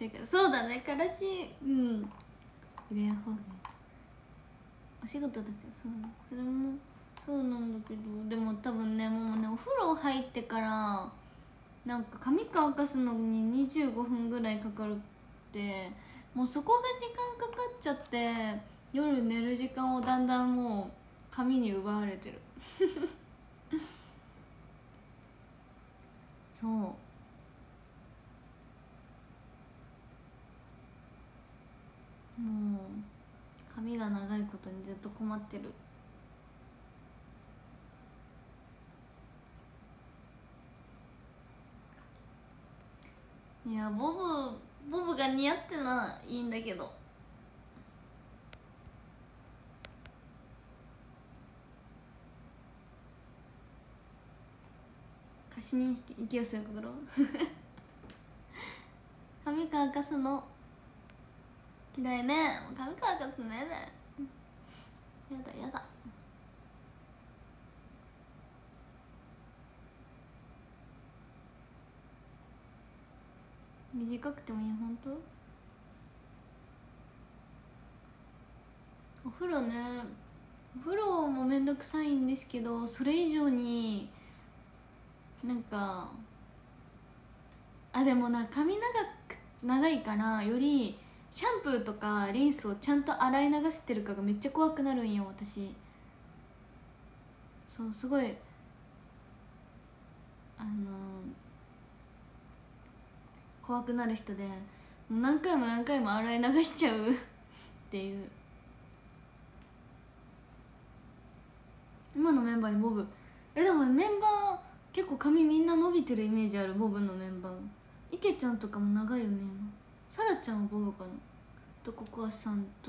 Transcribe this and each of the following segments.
生活、そうだね、からし、うん入れやほうがお仕事だからそう、それもそうなんだけど、でも多分ね、もうね、お風呂入ってからなんか髪乾かすのに25分ぐらいかかるって、もうそこが時間かかっちゃって、夜寝る時間をだんだんもう髪に奪われてるそう、もう髪が長いことにずっと困ってる。いや、ボブが似合ってないいんだけど、貸しに息をする心髪乾かすの嫌いね。髪乾かすのやだやだやだ。短くてもいい。本当？お風呂ね、お風呂もめんどくさいんですけど、それ以上になんか、でも髪長いからよりシャンプーとかリンスをちゃんと洗い流せてるかがめっちゃ怖くなるんよ私。そう、すごい怖くなる人で、もう何回も何回も洗い流しちゃうっていう。今のメンバーにボブ、でもメンバー結構髪みんな伸びてるイメージある。ボブのメンバー、池ちゃんとかも長いよね今。サラちゃんはボブかなと、ココアさんと、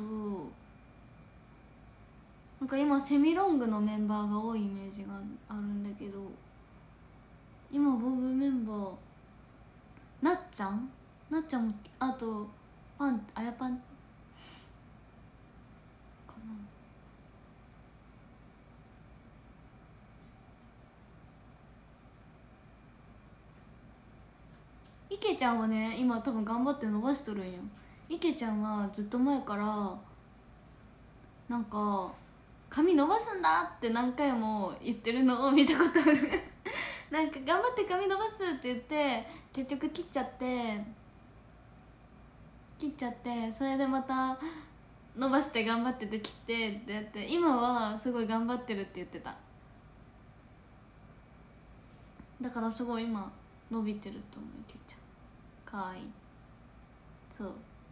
なんか今セミロングのメンバーが多いイメージがあるんだけど、今ボブメンバーなっちゃんも、あとあやパンかな。池ちゃんはね今多分頑張って伸ばしとるんよ。池ちゃんはずっと前からなんか髪伸ばすんだって何回も言ってるのを見たことあるなんか頑張って髪伸ばすって言って結局切っちゃって、それでまた伸ばして頑張ってて切ってってやって、今はすごい頑張ってるって言ってた。だからすごい今伸びてると思う。池ちゃんかわいい。そう、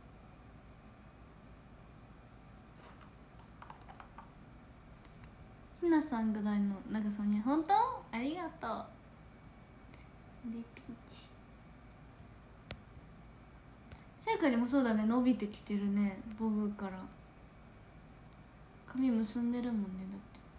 ひなさんぐらいの長さに。本当ありがとう。でピンチさやかにもそうだね、伸びてきてるね。ボブから髪結んでるもんね。だ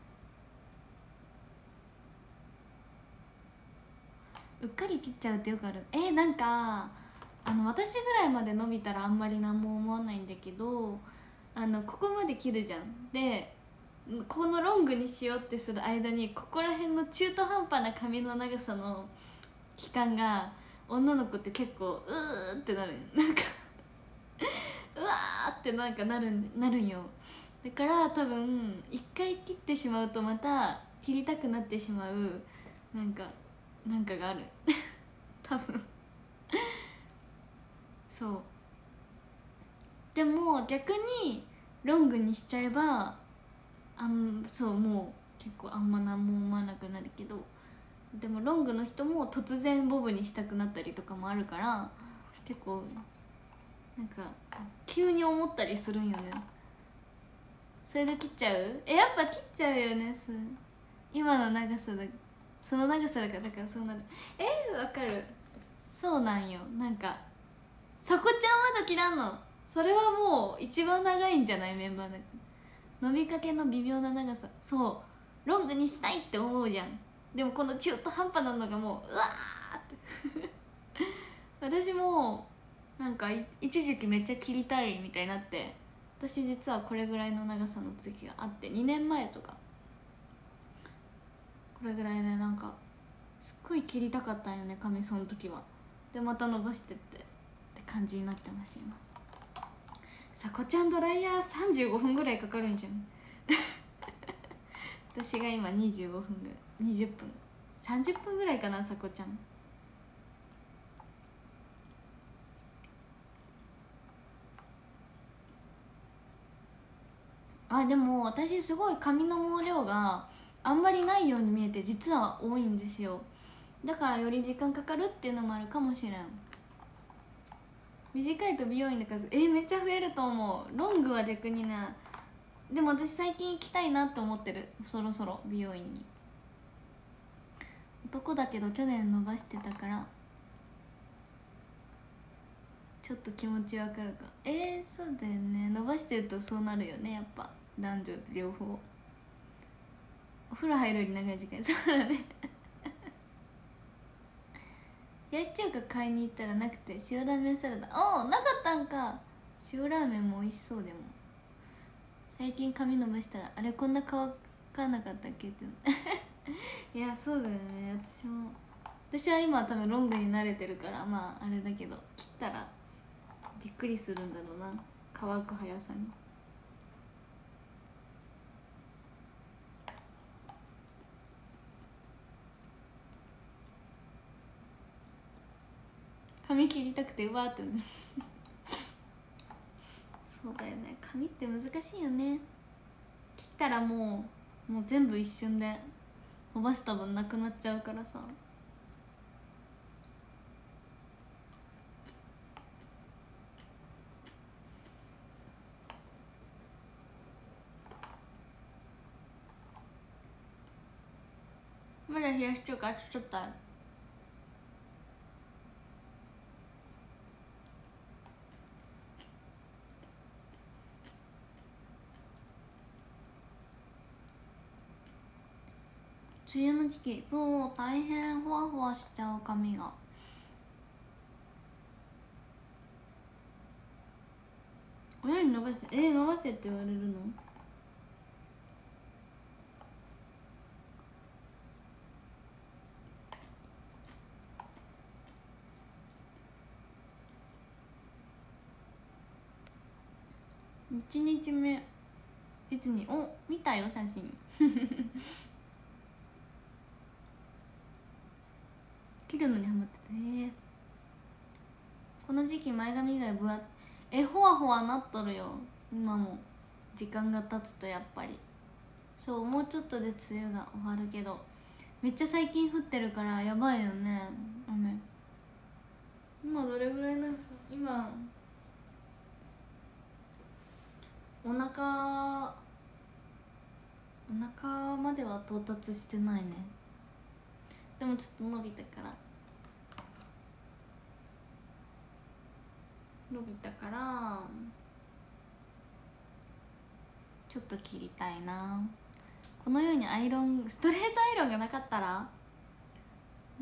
ってうっかり切っちゃうってよくある。なんか私ぐらいまで伸びたらあんまり何も思わないんだけど、ここまで切るじゃん。でこのロングにしようってする間にここら辺の中途半端な髪の長さの期間が女の子って結構うーってなる。なんかうわーってなんかなるんよ。だから多分一回切ってしまうとまた切りたくなってしまうなんかがある多分そう。でも逆にロングにしちゃえばそうもう結構あんま何も思わなくなるけど、でもロングの人も突然ボブにしたくなったりとかもあるから、結構なんか急に思ったりするんよね。それで切っちゃう。やっぱ切っちゃうよね。今の長さだ、その長さだからそうなる。わかる。そうなんよ。なんかさこちゃんまだ切らんの。それはもう一番長いんじゃない？メンバーの伸びかけの微妙な長さ。そうロングにしたいって思うじゃん。でもこの中途半端なのがもううわーって私もなんか一時期めっちゃ切りたいみたいになって、私実はこれぐらいの長さの時があって、2年前とかこれぐらいでなんかすっごい切りたかったんよね髪、その時は。でまた伸ばしてって感じになってます今。さこちゃんドライヤー35分ぐらいかかるんじゃん私が今25分ぐらい、20分30分ぐらいかな。さこちゃんでも私すごい髪の毛量があんまりないように見えて実は多いんですよ。だからより時間かかるっていうのもあるかもしれん。短いと美容院の数めっちゃ増えると思う。ロングは逆にね。でも私最近行きたいなって思ってる、そろそろ美容院に。男だけど去年伸ばしてたからちょっと気持ちわかるか。そうだよね、伸ばしてるとそうなるよね、やっぱ男女両方。お風呂入るより長い時間そうだね冷やし中華買いに行ったらなくて塩ラーメンサラダ。なかったんか。塩ラーメンも美味しそう。でも最近髪伸ばしたらあれこんな乾かなかったっけっていやそうだよね。私は今多分ロングに慣れてるからまああれだけど、切ったらびっくりするんだろうな、乾く速さに。髪切りたくてうわーってそうだよね、髪って難しいよね。切ったらもう全部一瞬で伸ばした分なくなっちゃうからさ。まだ冷やし中華ちょっとある。梅雨の時期そう大変、ほわほわしちゃう髪が。親に伸ばせ伸ばせって言われるの。1日目ディズニー見たよ写真切るのにハマってた。この時期前髪以外ぶわほわほわなっとるよ今も。時間が経つとやっぱりそうもうちょっとで梅雨が終わるけどめっちゃ最近降ってるからやばいよね雨。今どれぐらいなんですか。今お腹までは到達してないね。でもちょっと伸びたからちょっと切りたいな。このようにストレートアイロンがなかったらス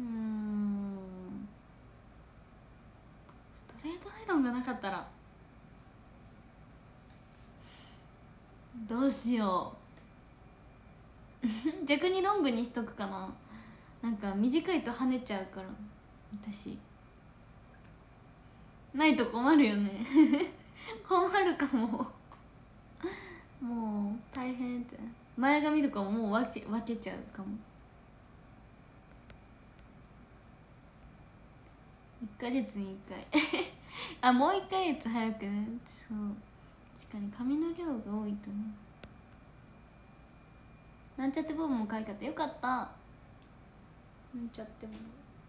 トレートアイロンがなかったらどうしよう逆にロングにしとくかな。なんか短いと跳ねちゃうから私。ないと困るよね困るかももう大変って。前髪とかももう分けちゃうかも。1ヶ月に1回もう1ヶ月早くね。そう確かに髪の量が多いとね。なんちゃってボブも可愛かった。よかった。なんちゃってボブ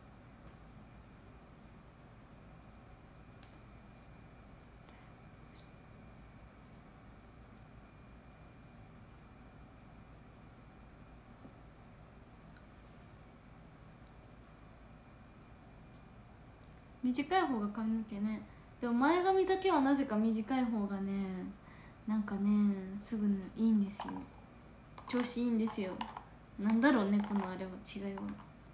短い方が髪の毛ね。でも前髪だけはなぜか短い方がね、なんかねすぐねいいんですよ。調子いいんですよ。なんだろうねこのあれは違いは。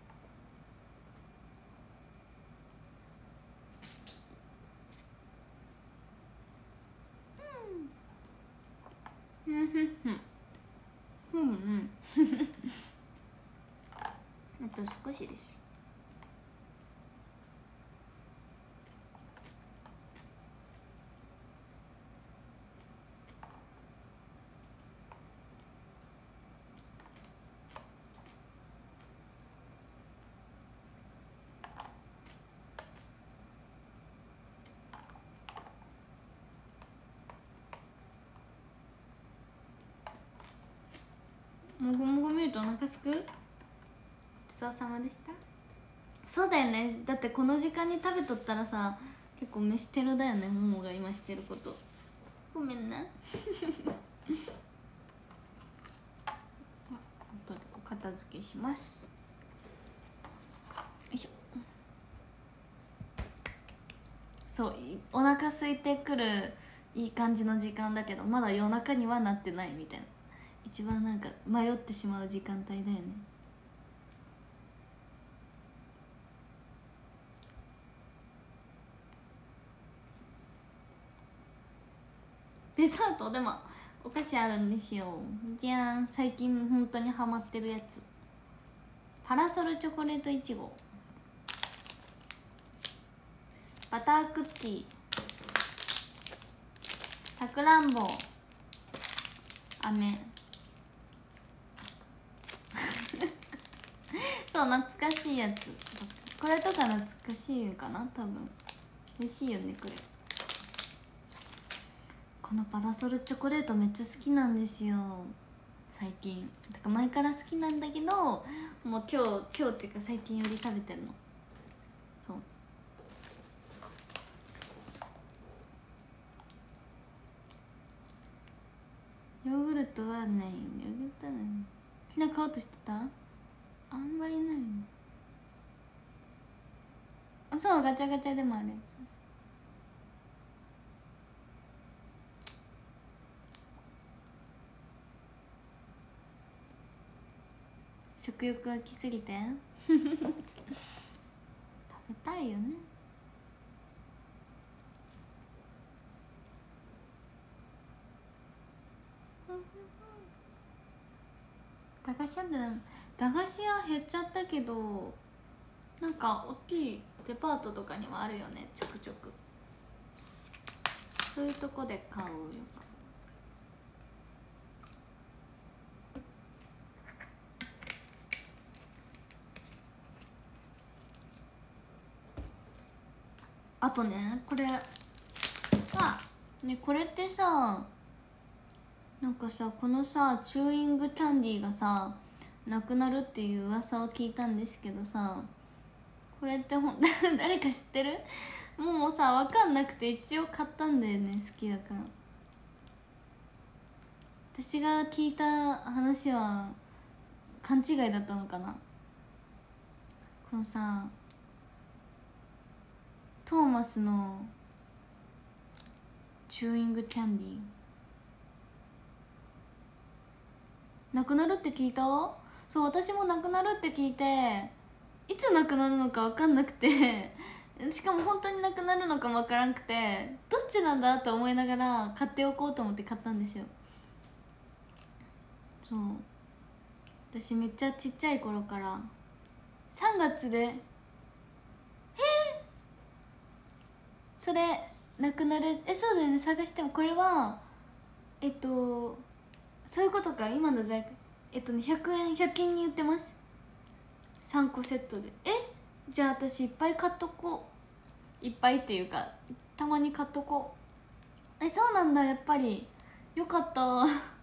あと少しです。 もぐもぐ見るとお腹すく。ごちそうさまでした。そうだよね、だってこの時間に食べとったらさ結構飯テロだよね、ももが今してること。ごめんな。あとで片付けします。よいしょ。そうお腹空いてくるいい感じの時間だけどまだ夜中にはなってないみたいな、一番なんか迷ってしまう時間帯だよね。デザートでもお菓子あるんですよ。じゃーん、最近本当にハマってるやつ、パラソルチョコレートいちご、バタークッキー、さくらんぼ、飴そう懐かしいやつ、これとか懐かしいかな多分。美味しいよねこれ。このパラソルチョコレートめっちゃ好きなんですよ最近。だから前から好きなんだけどもう今日っていうか最近より食べてるの。そうヨーグルトはない、ヨーグルトはない。昨日買おうとしてた？あんまりない。あ、そうガチャガチャでもある。食欲が来すぎて食べたいよね。駄菓子屋って駄菓子屋減っちゃったけどなんか大きいデパートとかにはあるよね、ちょくちょく。そういうとこで買うよ。あとねこれね、これってさなんかさこのさチューイングキャンディーがさなくなるっていう噂を聞いたんですけどさ、これって誰か知ってる？もうさ分かんなくて一応買ったんだよね、好きだから。私が聞いた話は勘違いだったのかな。このさトーマスのチューイングキャンディーなくなるって聞いた？そう私もなくなるって聞いていつなくなるのか分かんなくてしかも本当になくなるのかも分からんくてどっちなんだと思いながら買っておこうと思って買ったんですよ。そう私めっちゃちっちゃい頃から3月でそれなくなる。そうだよね、探してもこれはそういうことか。今の在庫100円100均に売ってます。3個セットで。じゃあ私いっぱい買っとこう。いっぱいっていうかたまに買っとこう。そうなんだ、やっぱりよかった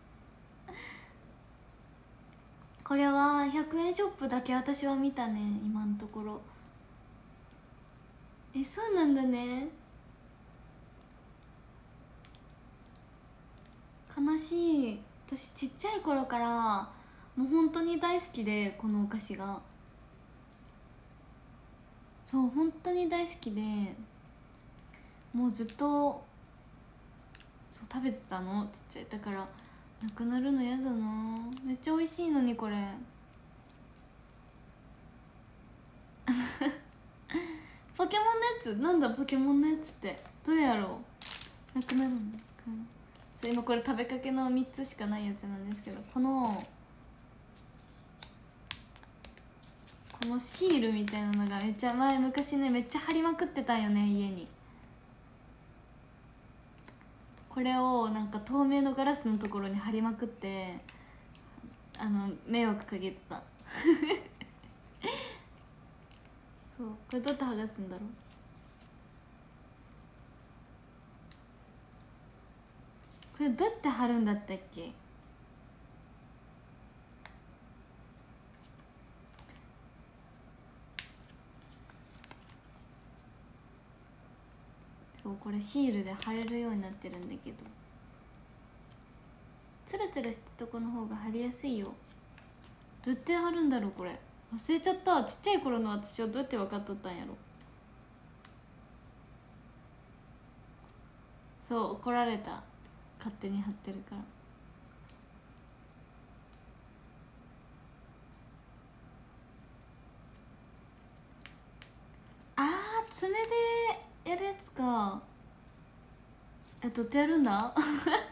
これは100円ショップだけ私は見たね今のところ。そうなんだね。悲しい。私ちっちゃい頃からもう本当に大好きでこのお菓子が。そう本当に大好きでもうずっとそう食べてたのちっちゃいだから。なくなるの嫌だな。めっちゃ美味しいのにこれポケモンのやつなんだ、ポケモンのやつってどれやろう。なくなるんだ。そう今これ食べかけの3つしかないやつなんですけど、このシールみたいなのがめっちゃ昔ねめっちゃ貼りまくってたんよね家に。これをなんか透明のガラスのところに貼りまくって迷惑かけてたそうこれどうやって剥がすんだろう。これどうやって貼るんだったっけ。 これシールで貼れるようになってるんだけど、ツルツルしたとこの方が貼りやすいよ。どうやって貼るんだろうこれ、忘れちゃった。ちっちゃい頃の私はどうやって分かっとったんやろ。そう怒られた、勝手に貼ってるから。あー爪でやるやつか。どうやってやるんだ忘れちゃ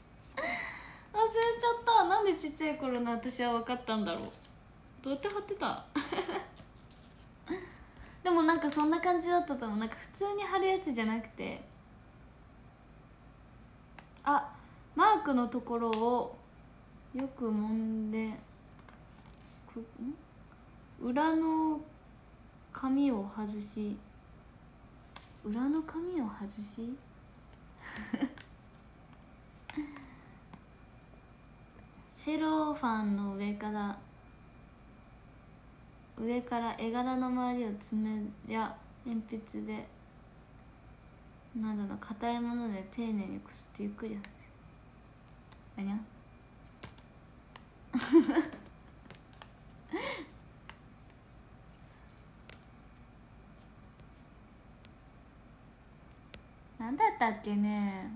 った。なんでちっちゃい頃の私は分かったんだろう。どうやって貼ってたでもなんかそんな感じだったと思う。なんか普通に貼るやつじゃなくて、あ、マークのところをよく揉んで、裏の紙を外し、裏の紙を外しセロファンの上から絵柄の周りを爪や鉛筆でなどの硬いもので丁寧にこすってゆっくり。あにゃなんだったっけね。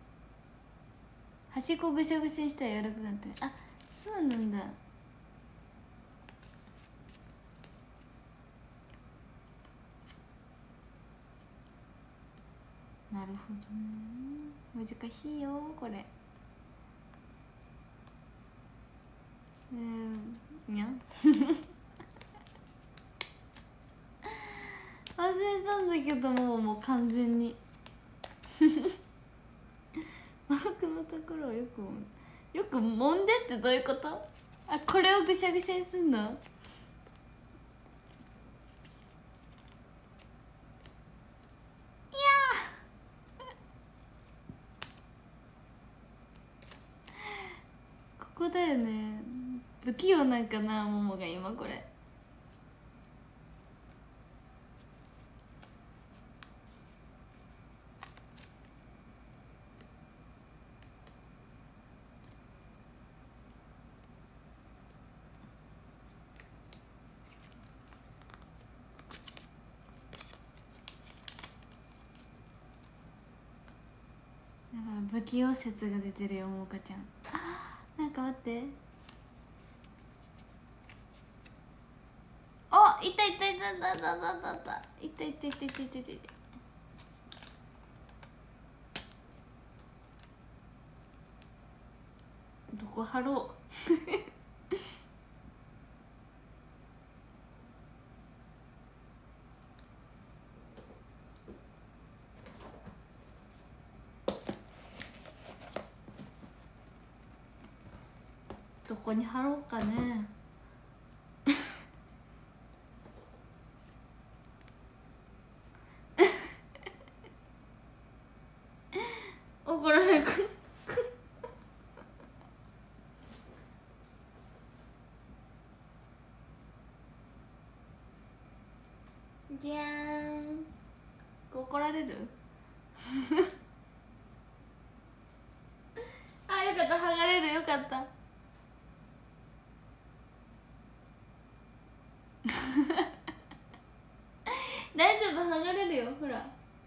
端っこぐしゃぐしゃしたら柔らかくなって。あ、そうなんだ。なるほどね、難しいよこれ。にゃ忘れたんだけどもう完全にマークのところをよく揉んでってどういうこと？あ、これをぐしゃぐしゃにすんの？いやここだよね。不器用なんかな、ももが今これ。不器用説が出てるよ、ももかちゃん。あ、なんか待って。あ、いたいたいたいたいたいたいたいたいたいたいたいたいたいた。どこ貼ろうどこに貼ろうかね怒られるじゃーん。怒られるあ、よかった、剥がれる、よかった大丈夫、剥がれるよ、ほら。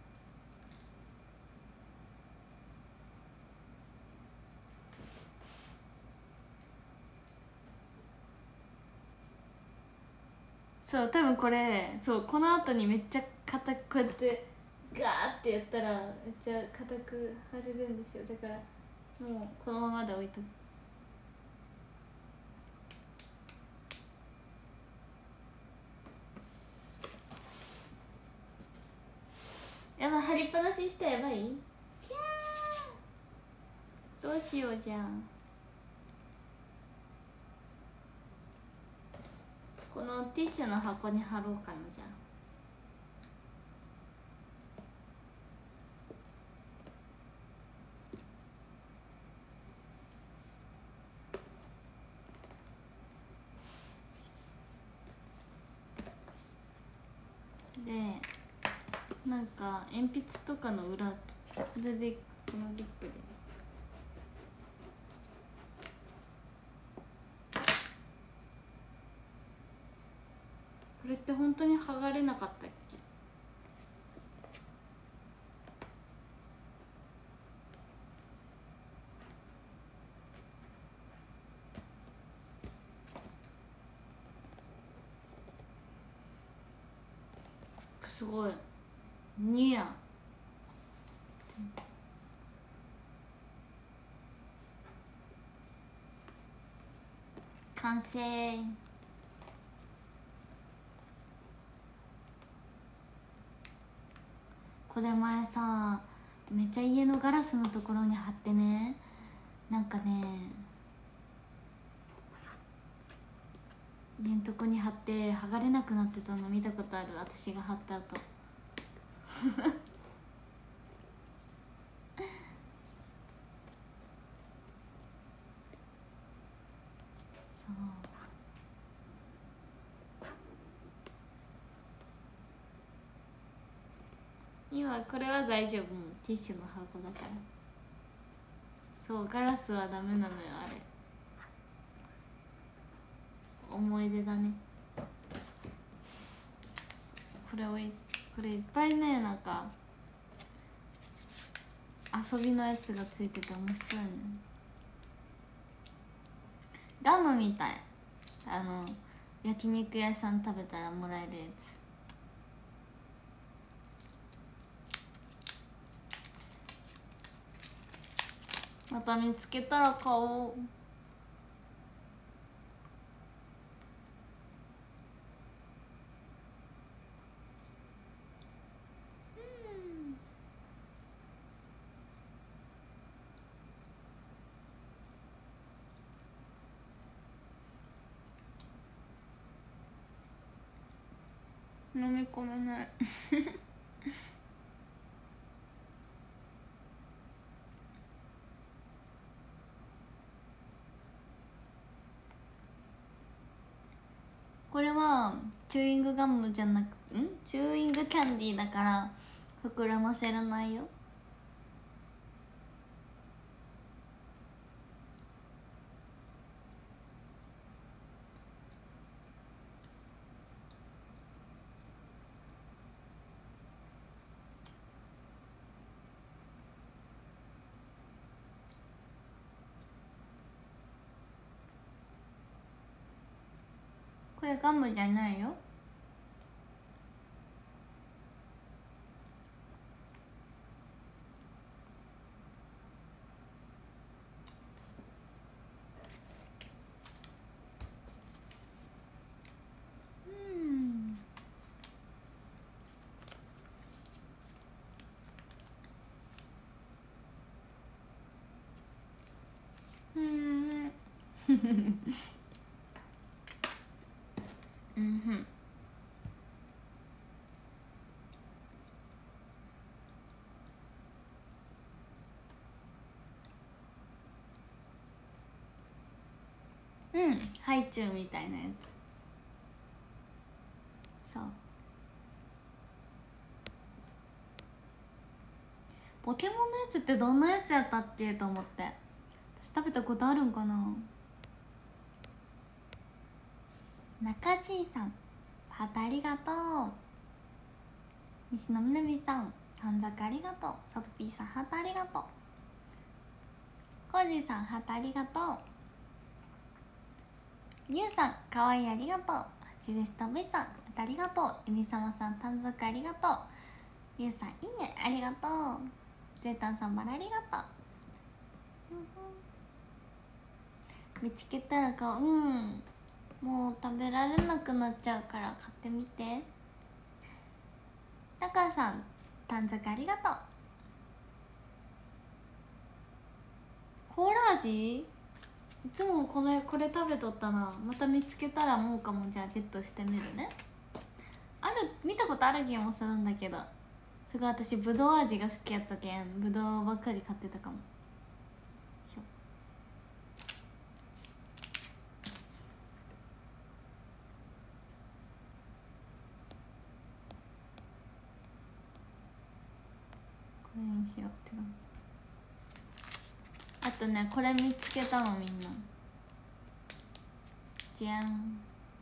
そう、多分これ、そう、この後にめっちゃ硬くこうやってガーってやったらめっちゃ硬く貼れるんですよ。だからもうこのままで置いとく。やばい、貼りっぱなししたらやばい。どうしよう。じゃあこのティッシュの箱に貼ろうかな。じゃあでなんか鉛筆とかの裏とこれでこのリップでこれって本当に剥がれなかったっけ？すごいニヤ完成。これ前さめっちゃ家のガラスのところに貼ってね、なんかね家のとこに貼って剥がれなくなってたの見たことある、私が貼った後そう今これは大丈夫、もうティッシュの箱だから。そうガラスはダメなのよあれ、思い出だね。これこれいっぱいね、なんか遊びのやつがついてて面白いね。ガムみたい、焼肉屋さん食べたらもらえるやつ。また見つけたら買おう。飲み込めないこれはチューイングガムじゃなくチューイングキャンディーだから膨らませらないよ。これガムじゃないよ。うんふん。ハイチュウみたいなやつ。そうポケモンのやつってどんなやつやったっけと思って、私食べたことあるんかな。中地さんハートありがとう。西野みなみさん半坂ありがとう。さとぴーさんハートありがとう。コージーさんハートありがとう。みゆさんかわいいありがとう。チレスタブイさんハートありがとう。ゆみさまさん短冊ありがとう。ゆうさんいいねありがとう。ゼータンさんバラありがとう。見つけたら買う。もう食べられなくなっちゃうから買ってみて。タカさん短冊ありがとう。コーラ味いつもこれ食べとったな。また見つけたらもうかも。じゃあゲットしてみるね。ある見たことある気もするんだけど、すごい私ぶどう味が好きやったけんぶどうばっかり買ってたかも。 にしようってな。あとね、これ見つけたの、みんな。じゃん。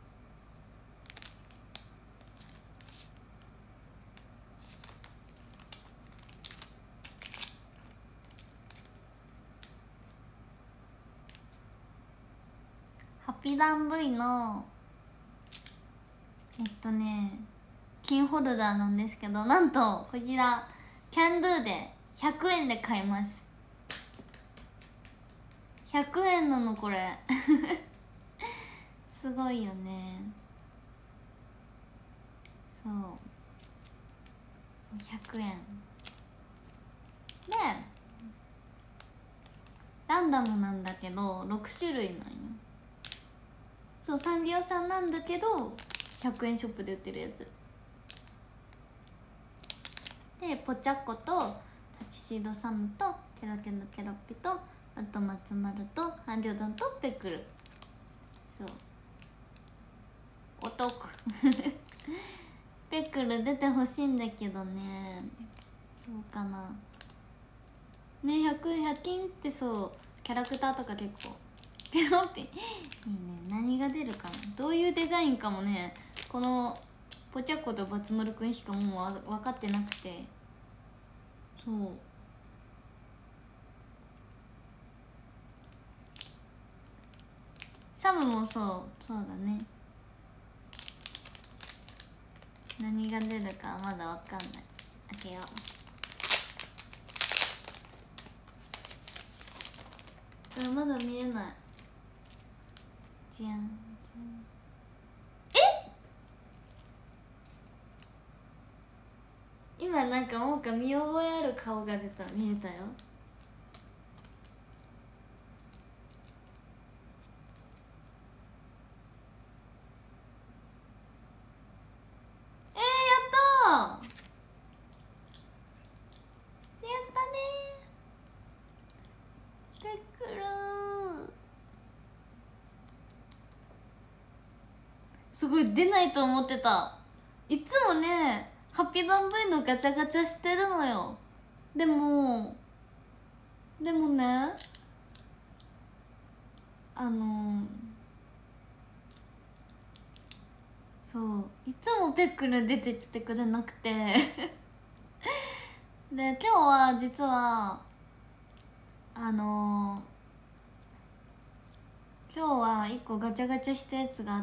ハッピーダン V のキーホルダーなんですけど、なんとこちらキャンドゥで100円で買えます。100円なのこれすごいよね。そう100円でランダムなんだけど6種類なんよ。そう、サンリオさんなんだけど100円ショップで売ってるやつで、ポチャッコとタキシードサムとケロケロケロッピと、あと松丸とハンリョドンとペクル。そうお得ペクル出てほしいんだけどね、どうかなね。100均ってそうキャラクターとか結構ケロッピいいね。何が出るかな、どういうデザインかもね、このポチャッコとバツ丸くんしかもう分かってなくて。そうサムもそうだね。何が出るかまだ分かんない。開けよう。これまだ見えない。じゃんじゃん。今なんかもうか見覚えある顔が出た。見えたよ。やったー、やったねー。ペクルーすごい出ないと思ってた。いつもねハッピーダン V のガチャガチャしてるのよ。でもね、そういつもペックル出てきてくれなくてで今日は実は今日は1個ガチャガチャしたやつがあって、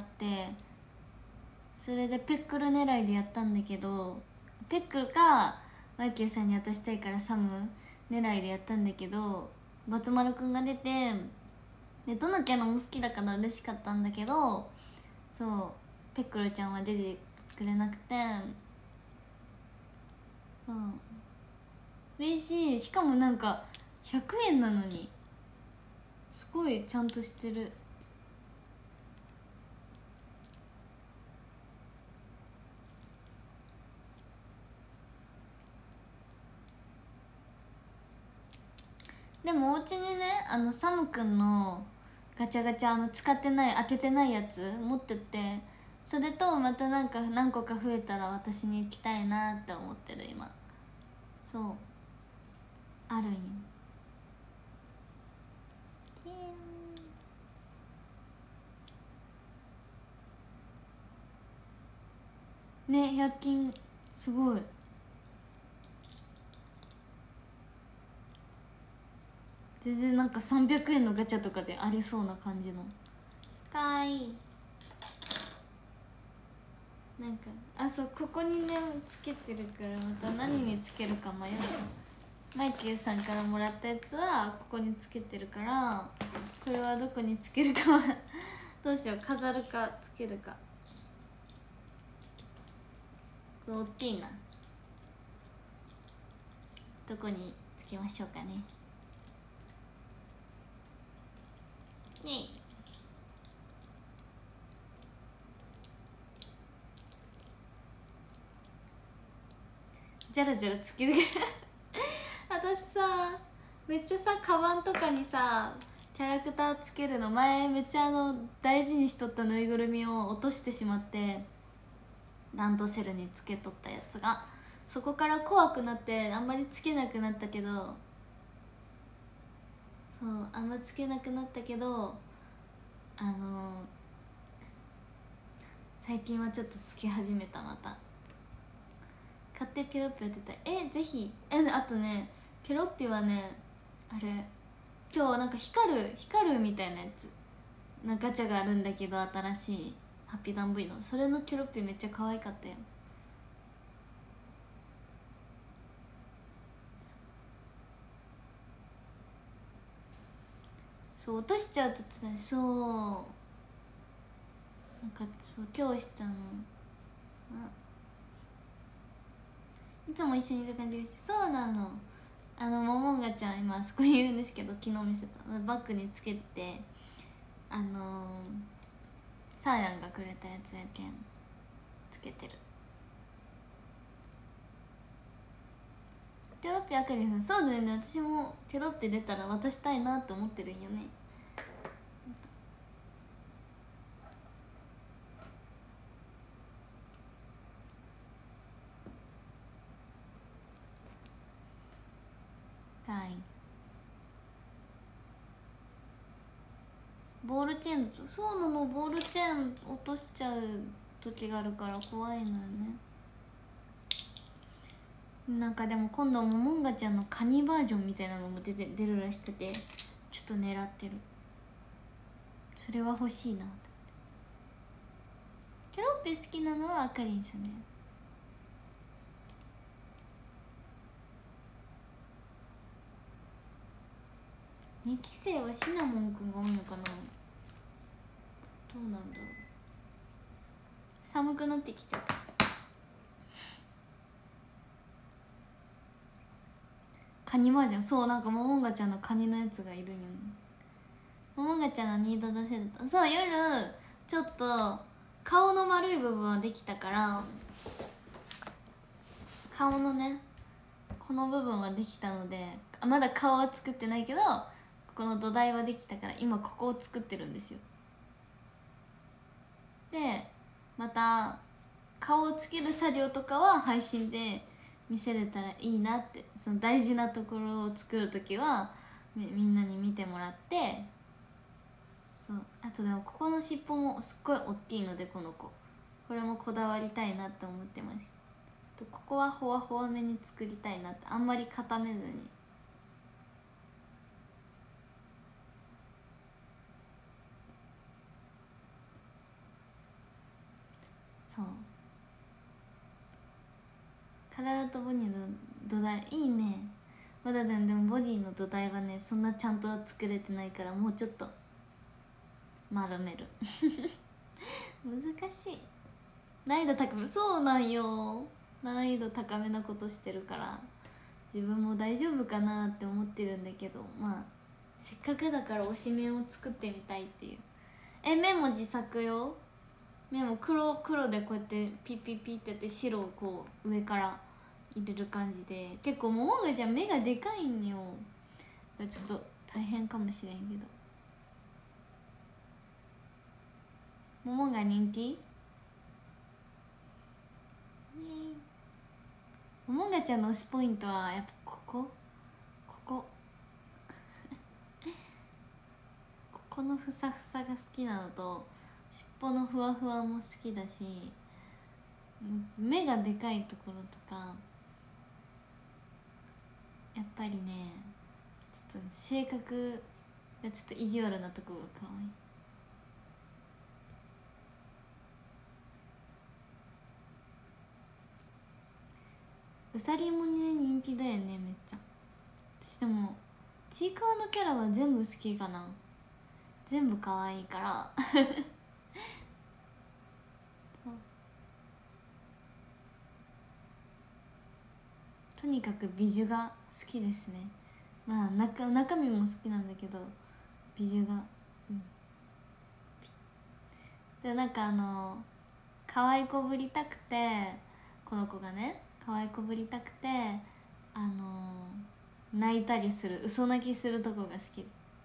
それでペックル狙いでやったんだけど、ペックルかマイケルさんに渡したいからサム狙いでやったんだけど、バツ丸くんが出て、でどのキャラも好きだから嬉しかったんだけど、そうペックルちゃんは出てくれなくて、嬉しい。しかもなんか100円なのにすごいちゃんとしてる。でもお家にねサムくんのガチャガチャ使ってない当ててないやつ持ってて、それとまたなんか何個か増えたら私に行きたいなって思ってる今。そうあるんよ。ね、100均すごい。全然なんか300円のガチャとかでありそうな感じの。かわいい。なんかそうここにねつけてるからまた何につけるか迷う。マイケルさんからもらったやつはここにつけてるから、これはどこにつけるかはどうしよう、飾るかつけるか。これ大きいな。どこにつけましょうかね。イエイ。じゃらじゃらつける私さめっちゃさカバンとかにさキャラクターつけるの前めっちゃ大事にしとったぬいぐるみを落としてしまって、ランドセルにつけとったやつがそこから怖くなってあんまりつけなくなったけど、そうあんまつけなくなったけど、最近はちょっとつけ始めた。また買ってケロッピやってた。ぜひ。あとね、ケロッピはね、あれ今日なんか光るみたいなやつなガチャがあるんだけど、新しいハッピーダン V のそれのケロッピめっちゃ可愛かったよ。そう落としちゃうとつらい。そうなんかそう今日したの、いつも一緒にいる感じがして。そうなの。ももがちゃん今あそこにいるんですけど、昨日見せたバッグにつけて、サーヤンがくれたやつやけんつけてる。ケロッピあかりさん、そうだよね。私もケロッピ出たら渡したいなって思ってるんよね。はい。ボールチェーンズ、そうなの。ボールチェーン落としちゃう時があるから怖いのよね。なんかでも今度モモンガちゃんのカニバージョンみたいなのも出るらしくて、ちょっと狙ってる。それは欲しいな。ケロッピ好きなのはあかりんさんね。2期生はシナモンくんが多いのかな。どうなんだろう。寒くなってきちゃった。カニバージョン、そうなんかモモンガちゃんのカニのやつがいるんよね。モモンガちゃんのニード出せると、そう夜ちょっと顔の丸い部分はできたから、顔のねこの部分はできたので、まだ顔は作ってないけどこの土台はできたから今ここを作ってるんですよ。でまた顔をつける作業とかは配信で見せれたらいいなって。その大事なところを作る時はみんなに見てもらって。そうあとでもここの尻尾もすっごい大きいので、この子これもこだわりたいなって思ってます。ここはほわほわめに作りたいなって、あんまり固めずに。そう体とボディの土台いいね。まだでもボディの土台はねそんなちゃんとは作れてないから、もうちょっと丸める難しい。難易度高め。そうなんよ。難易度高めなことしてるから自分も大丈夫かなって思ってるんだけど、まあせっかくだから推しメンを作ってみたいっていう。目も自作よ。目も黒でこうやってピッピッピッってやって白をこう上から入れる感じで、結構ももがちゃん目がでかいんよ。ちょっと大変かもしれんけど。ももが人気？ももがちゃんの推しポイントはやっぱここのふさふさが好きなのと、尻尾のふわふわも好きだし、目がでかいところとかやっぱりね、ちょっと性格がちょっと意地悪なところが可愛い。うさぎもね人気だよね、めっちゃ。私でもちいかわのキャラは全部好きかな。全部可愛いからそうとにかく美女が好きですね。まあ中身も好きなんだけど美女がいい。でなんか可愛いこぶりたくて、この子がね可愛いこぶりたくて泣いたりする、嘘泣きするとこが好き。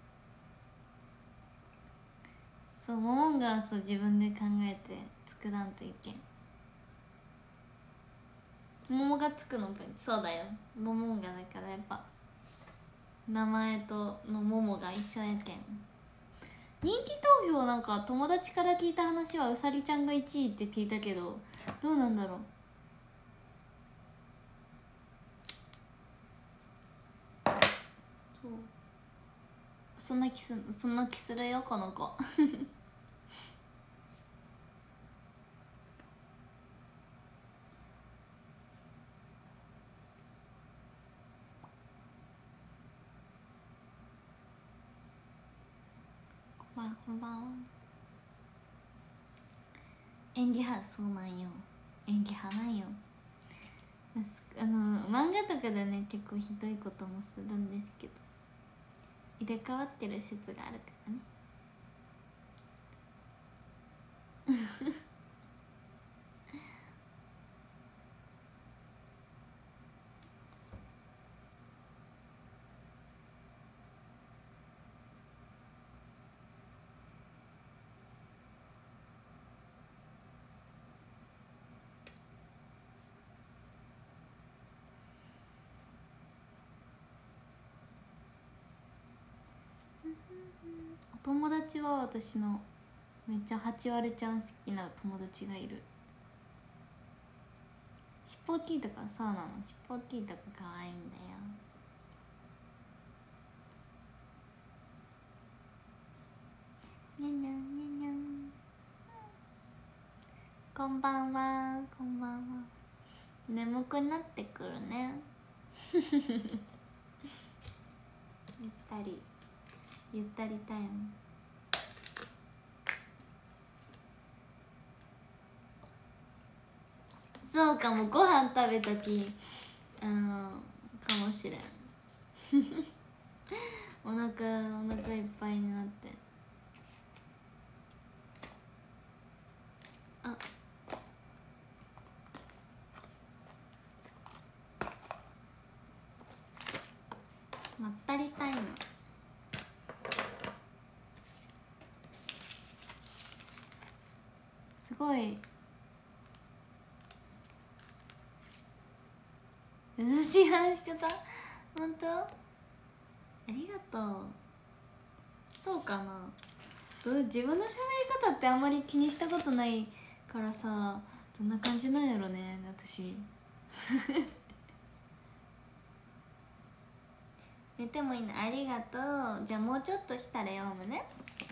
そうモモンガはそう自分で考えて作らんといけん。 桃がつくのそうだよ、桃がだからやっぱ名前との桃が一緒やけん。人気投票なんか友達から聞いた話はうさりちゃんが1位って聞いたけど、どうなんだろう。そう、そんな気するよこの子まあこんばんは。演技派、そうなんよ、演技派なんよ。漫画とかでね結構ひどいこともするんですけど、入れ替わってる説があるからねお友達は私のめっちゃハチワレちゃん好きな友達がいる。しっぽティーとかそうなの、しっぽティーとか可愛いんだよ。にゃんにゃんにゃんにゃん、こんばんは、こんばんは。眠くなってくるねゆったりゆったりタイム。そうかも、ご飯食べたきかもしれんお腹いっぱいになって、あ、まったりタイム。すごい優しい話し方、本当ありがとう。そうかな、自分の喋り方ってあんまり気にしたことないからさ、どんな感じなんやろね私寝てもいいの、ありがとう。じゃあもうちょっとしたら読むね。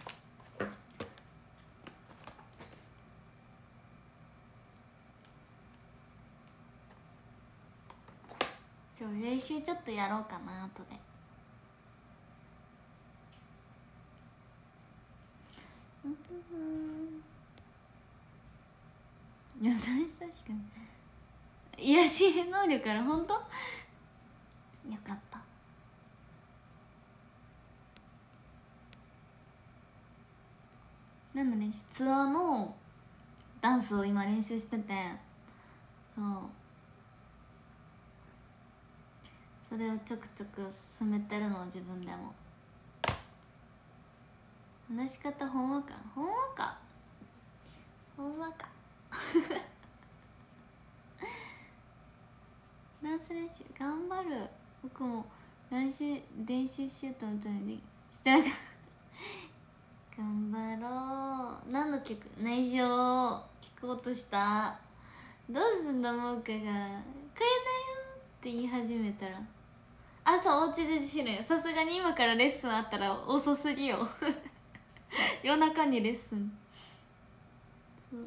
練習ちょっとやろうかな後で。優しさしかない。癒し能力ある、本当？よかった。何の練習？ツアーのダンスを今練習してて、そう、それをちょくちょく進めてるの、自分でも。話し方ほんわかダンス練習頑張る。僕も練習しようと思ったのにしてなかった頑張ろう。何の曲？内情聞こうとした。どうすんだもうかが「くれだよ」って言い始めたら、朝お家で知るよ。さすがに今からレッスンあったら遅すぎよ夜中にレッスンそう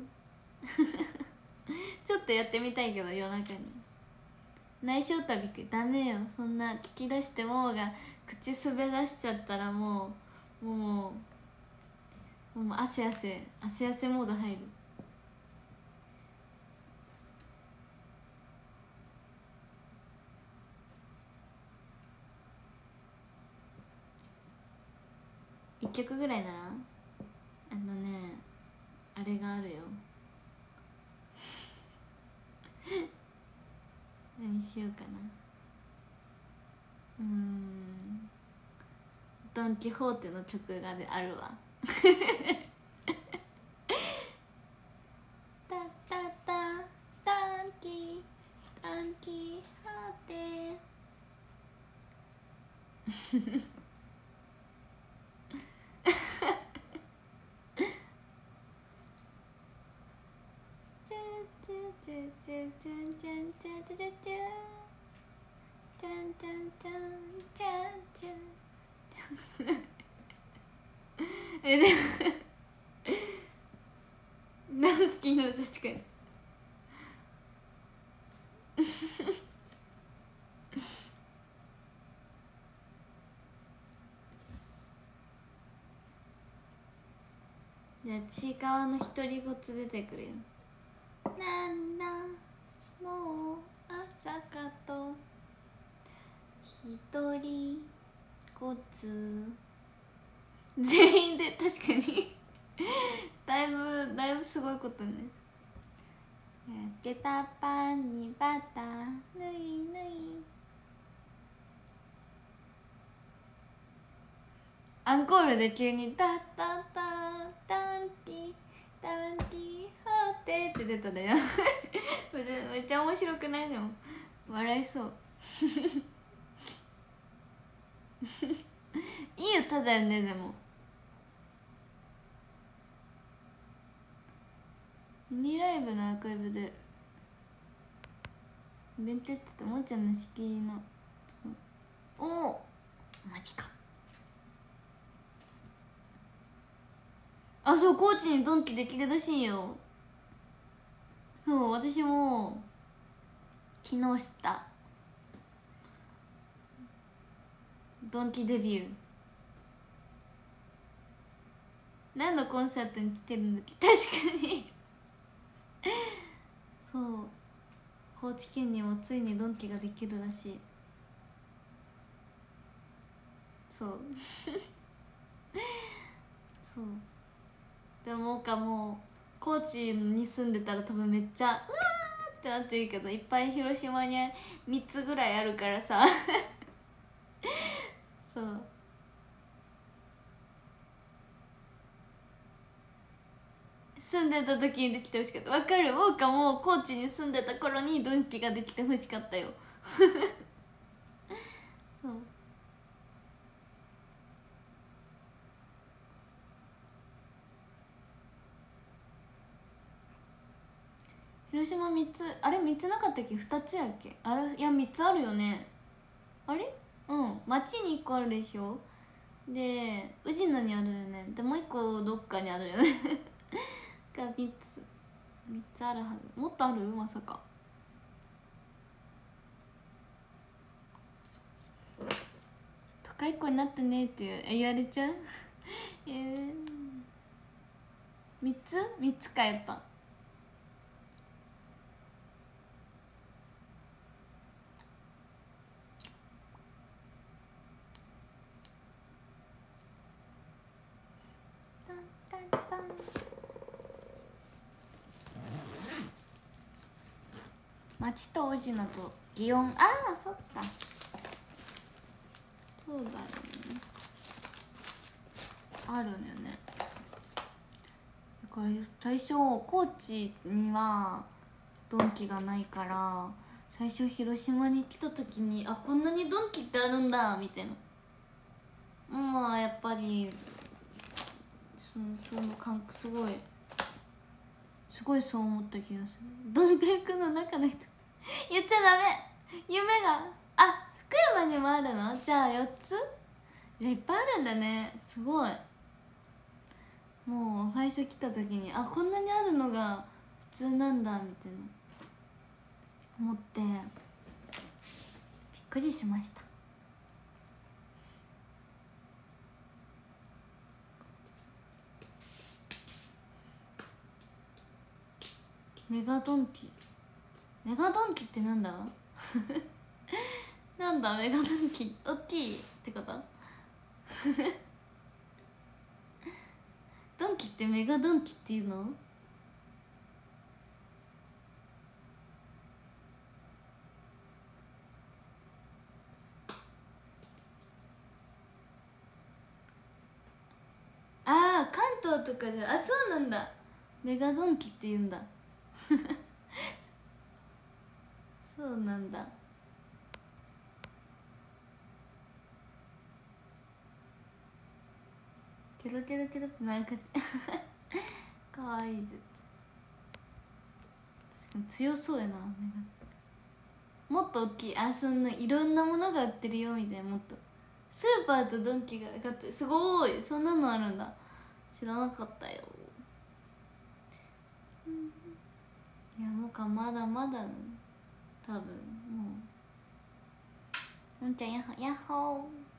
ちょっとやってみたいけど、夜中に内緒旅くダメよ。そんな聞き出してももが口滑らしちゃったらもう汗モード入る。1曲ぐらいならあれがあるよ何しようかな。ドン・キホーテの曲があるわタタタタンキタンえ、でもナウスキーの確かにじゃあちいかわの独り言出てくるよ。なんだもう朝かと独り言全員で確かにだいぶすごいことね。焼けたパンにバターぬいぬい。アンコールで急に「タタタタンティタンティハーテ」って出ただよめっちゃ面白くない？でも笑いそういい歌だよね。でもミニライブのアーカイブで勉強してたもんちゃんの敷居のおおマジか。あ、そう、コーチにドンキできるらしいよ。そう、私も昨日知った。ドンキデビュー何のコンサートに来てるんだっけ。確かにそう高知県にもついにドンキができるらしい。そうそうでももう高知に住んでたら多分めっちゃうわーってなってるけど、いっぱい広島に3つぐらいあるからさそう住んでた時にできてほしかった。わかる。ウォーカも高知に住んでた頃にドンキができてほしかったよそう広島3つ、あれ3つなかったっけ。2つやっけ。あれいや3つあるよね。あれうん町に1個あるでしょ。で宇治野にあるよね。でもう1個どっかにあるよねが3つあるはず。もっとあるまさか。都会っ子になったねって言われちゃう3つ3つかやっぱ。タンタンタン町と宇治野と祇園。ああそっかそうだよね。あるんよね。だから最初高知にはドンキがないから、最初広島に来た時にあこんなにドンキってあるんだみたいな。まあやっぱりその感覚すごいそう思った気がする。ドンテクの中の人言っちゃダメ。夢が福山にもあるの。じゃあ4ついっぱいあるんだね。すごい。もう最初来た時にこんなにあるのが普通なんだみたいな思ってびっくりしました。メガドンキってなんだなんだメガドンキ。大きいってことドンキってメガドンキっていうの。関東とかでそうなんだ。メガドンキって言うんだそうなんだ。 ケロケロケロってなんかかわいいぜ。確かに強そうやな、目が。もっと大きい、あ、そんないろんなものが売ってるよみたいな。もっとスーパーとドンキが上がって、すごい、そんなのあるんだ。知らなかったよ。いやもうか、まだまだ多分もう。んちゃんやっほやっほー。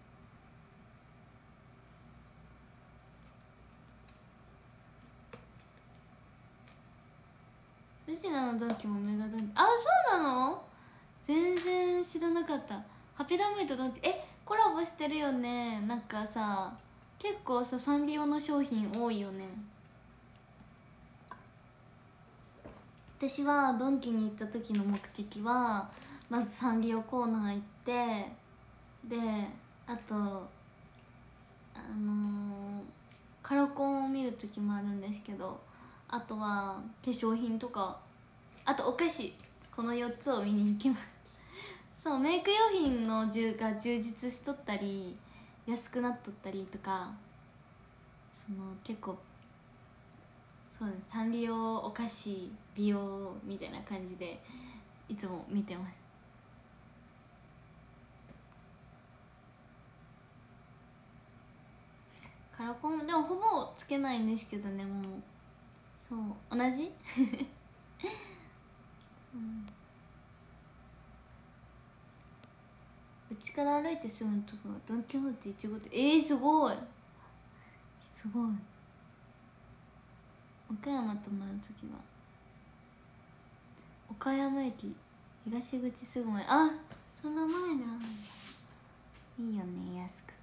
ルシナのドンキもメガドンキ、あ、そうなの？全然知らなかった。ハピダメイトドンキ、コラボしてるよね。なんかさ、結構さ、サンリオの商品多いよね。私はドンキに行った時の目的はまずサンリオコーナー行って、であとカラコンを見る時もあるんですけど、あとは化粧品とか、あとお菓子、この4つを見に行きますそう、メイク用品のが充実しとったり安くなっとったりとか、その結構そうです、サンリオ、お菓子、美容みたいな感じでいつも見てます。カラコンでもほぼつけないんですけどね、もうそう同じうん、うちから歩いてすぐのとこがドン・キホーテ1号店。すごいすごい。岡山と回るときは岡山駅東口すぐ前、あ、その前にあるんだ。いいよね、安くて。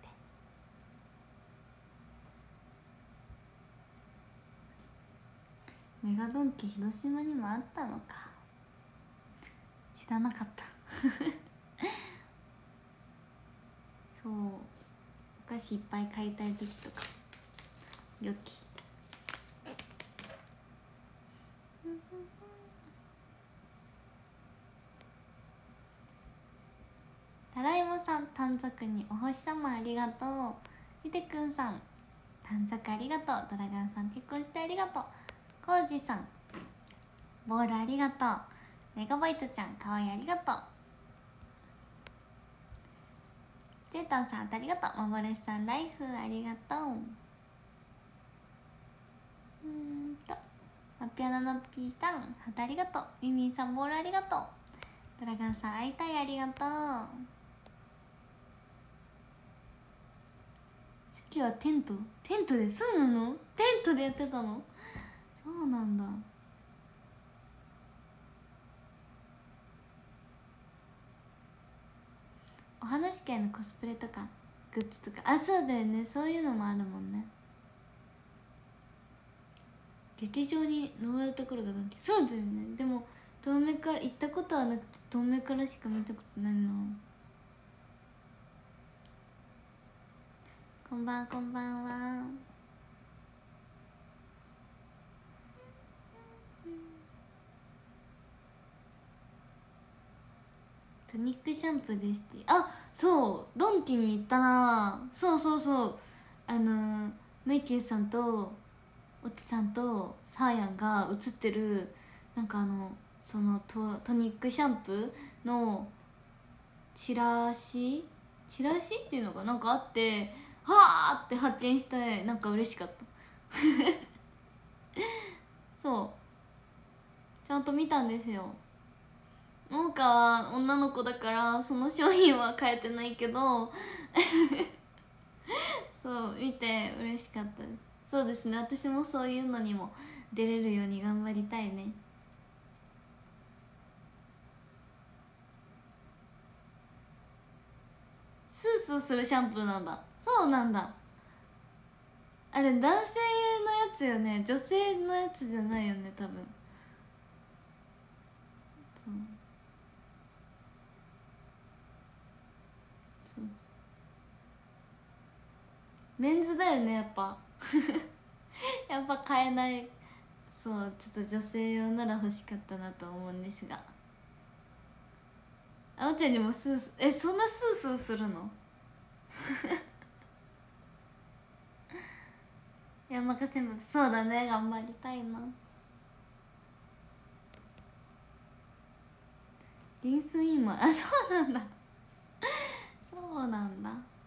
メガドンキ広島にもあったのか、知らなかったそうお菓子いっぱい買いたい時とかよきたらいもさん、短冊にお星様ありがとう。ひでくんさん、短冊ありがとう。ドラガンさん、結婚してありがとう。コウジさん、ボールありがとう。メガバイトちゃん、かわいい、ありがとう。ジェイタンさん、ありがとう。まぼろしさん、ライフありがとう。マピアナの P さん、ありがとう。ミミンさん、ボールありがとう。ドラガンさん、会いたい、ありがとう。式はテントで、そうなの？テントでやってたの？そうなんだ。お話会のコスプレとかグッズとか、あ、そうだよね、そういうのもあるもんね。劇場に登るところがドンキ、そうだよね。でも遠目から行ったことはなくて、遠目からしか見たことないな。こんばんは、こんばんは。トニックシャンプーですって。あ、そうドンキに行ったな。そうそうそう、メイキューさんとオチさんとサーヤンが写ってる、なんかそのトニックシャンプーのチラシっていうのがなんかあって、はーって発見して、なんか嬉しかったそうちゃんと見たんですよ。農家は女の子だからその商品は買えてないけどそう見て嬉しかったです。そうですね、私もそういうのにも出れるように頑張りたいね。スースーするシャンプーなんだ。そうなんだ。あれ男性用のやつよね、女性のやつじゃないよね多分。そうそうメンズだよねやっぱやっぱ買えない。そうちょっと女性用なら欲しかったなと思うんですが、あおちゃんにもスースー、そんなスースーするの任せんそうだね、頑張りたいな。リンスインマン、あ、そうなんだそうなんだ。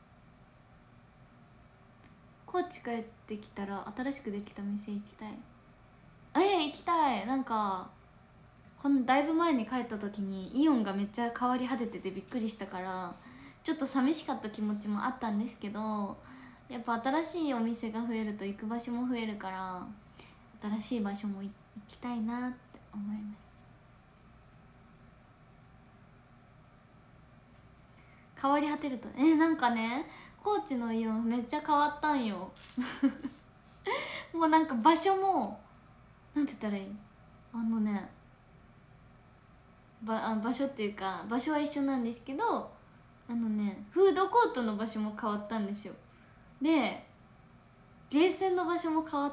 高知帰ってきたら新しくできた店行きたい。行きたい。なんかこのだいぶ前に帰った時にイオンがめっちゃ変わり果てててびっくりしたから、ちょっと寂しかった気持ちもあったんですけど、やっぱ新しいお店が増えると行く場所も増えるから、新しい場所も行きたいなって思います。変わり果てるとなんかね、高知のイオンめっちゃ変わったんよもうなんか場所もなんて言ったらいい、あのね場所っていうか場所は一緒なんですけど、フードコートの場所も変わったんですよ。でゲーセンの場所も変わって、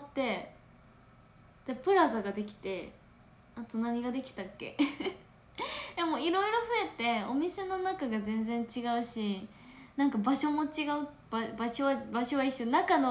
でプラザができて、あと何ができたっけでもいろいろ増えてお店の中が全然違うし、なんか場所も違う、場所は一緒、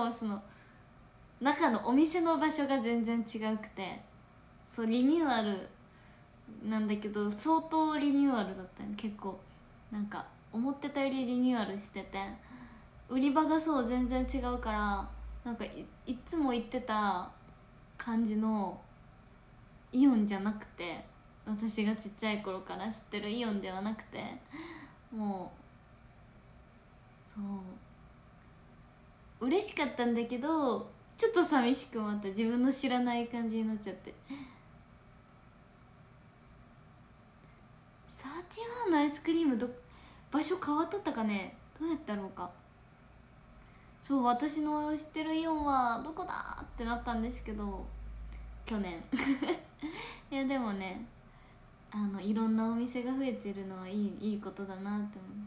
中のお店の場所が全然違くて、そうリニューアルなんだけど相当リニューアルだったね。結構なんか思ってたよりリニューアルしてて、売り場がそう全然違うから、なんかいつも行ってた感じのイオンじゃなくて、私がちっちゃい頃から知ってるイオンではなくて、もうそう嬉しかったんだけど、ちょっと寂しくもあった。自分の知らない感じになっちゃって。31のアイスクリーム場所変わっとったかね、どうやったろうか。そう私の知ってるイオンはどこだってなったんですけど、去年いやでもね、いろんなお店が増えてるのはいいことだなって思う。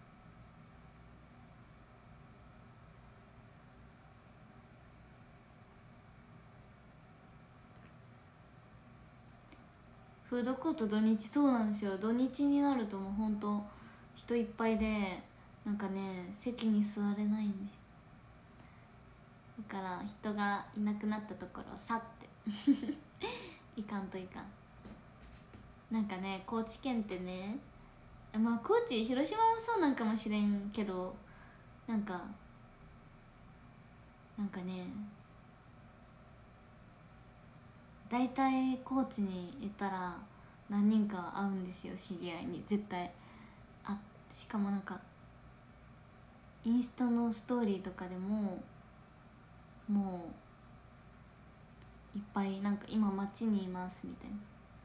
フードコート土日、そうなんですよ。土日になるともうほんと人いっぱいで、なんかね席に座れないんです。だから人がいなくなったところをさっていかんといかん。なんかね高知県ってね、まあ高知広島もそうなんかもしれんけど、なんかね、大体高知に行ったら何人か会うんですよ、知り合いに絶対。しかもなんかインスタのストーリーとかでももういっぱいなんか今街にいますみたいな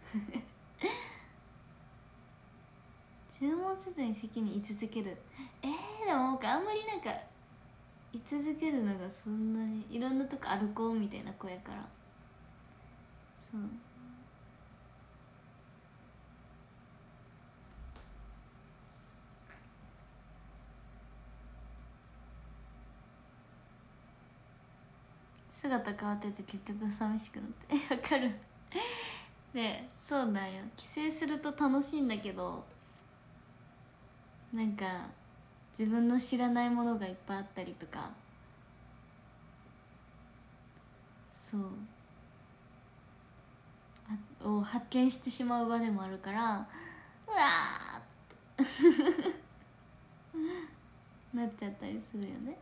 注文せずに席に居続ける。でもなんかあんまりなんか居続けるのがそんなにいろんなとこ歩こうみたいな子やから、そう姿変わってて結局寂しくなってわかるで、そうだよ、帰省すると楽しいんだけど、なんか自分の知らないものがいっぱいあったりとか、そうを発見してしまう場でもあるから、うわーってなっちゃったりするよね。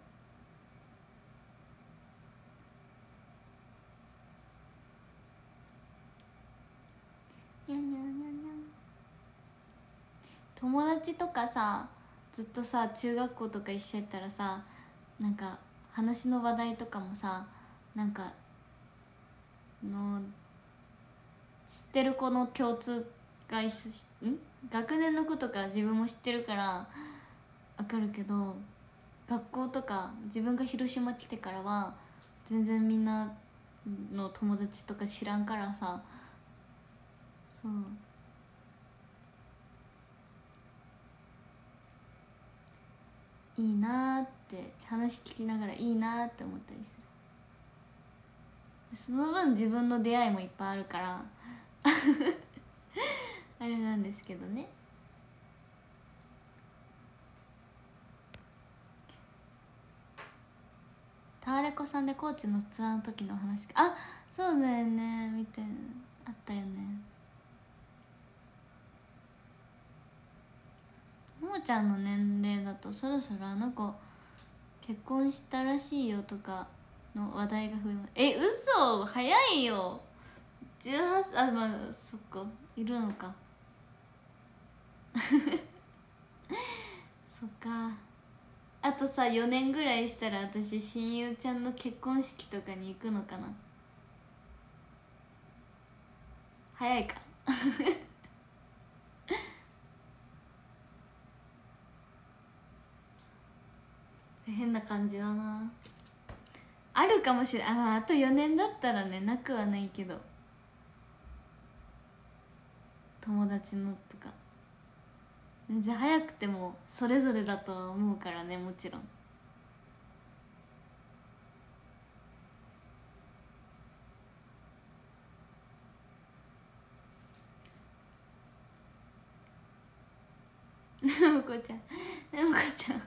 にゃんにゃんにゃんにゃん。友達とかさ、ずっとさ中学校とか一緒やったらさ、なんか話の話題とかもさ、なんかの知ってる子の共通が学年の子とか自分も知ってるから分かるけど、学校とか自分が広島来てからは全然みんなの友達とか知らんからさ、そういいなーって話聞きながらいいなーって思ったりする。その分自分の出会いもいっぱいあるからあれなんですけどね。 タワレコさんで高知のツアーの時の話か。あ、そうだよね、見て、あったよね。ももちゃんの年齢だとそろそろあの子結婚したらしいよとかの話題が増えます。嘘、早いよ。18、あ、まあそっか、いるのかそっか。あとさ、4年ぐらいしたら私親友ちゃんの結婚式とかに行くのかな。早いか変な感じだな。あるかもしれない。まあ、あと4年だったらね、なくはないけど、友達のとか全然早くてもそれぞれだとは思うからね、もちろん。ねもこちゃん、ねもこちゃん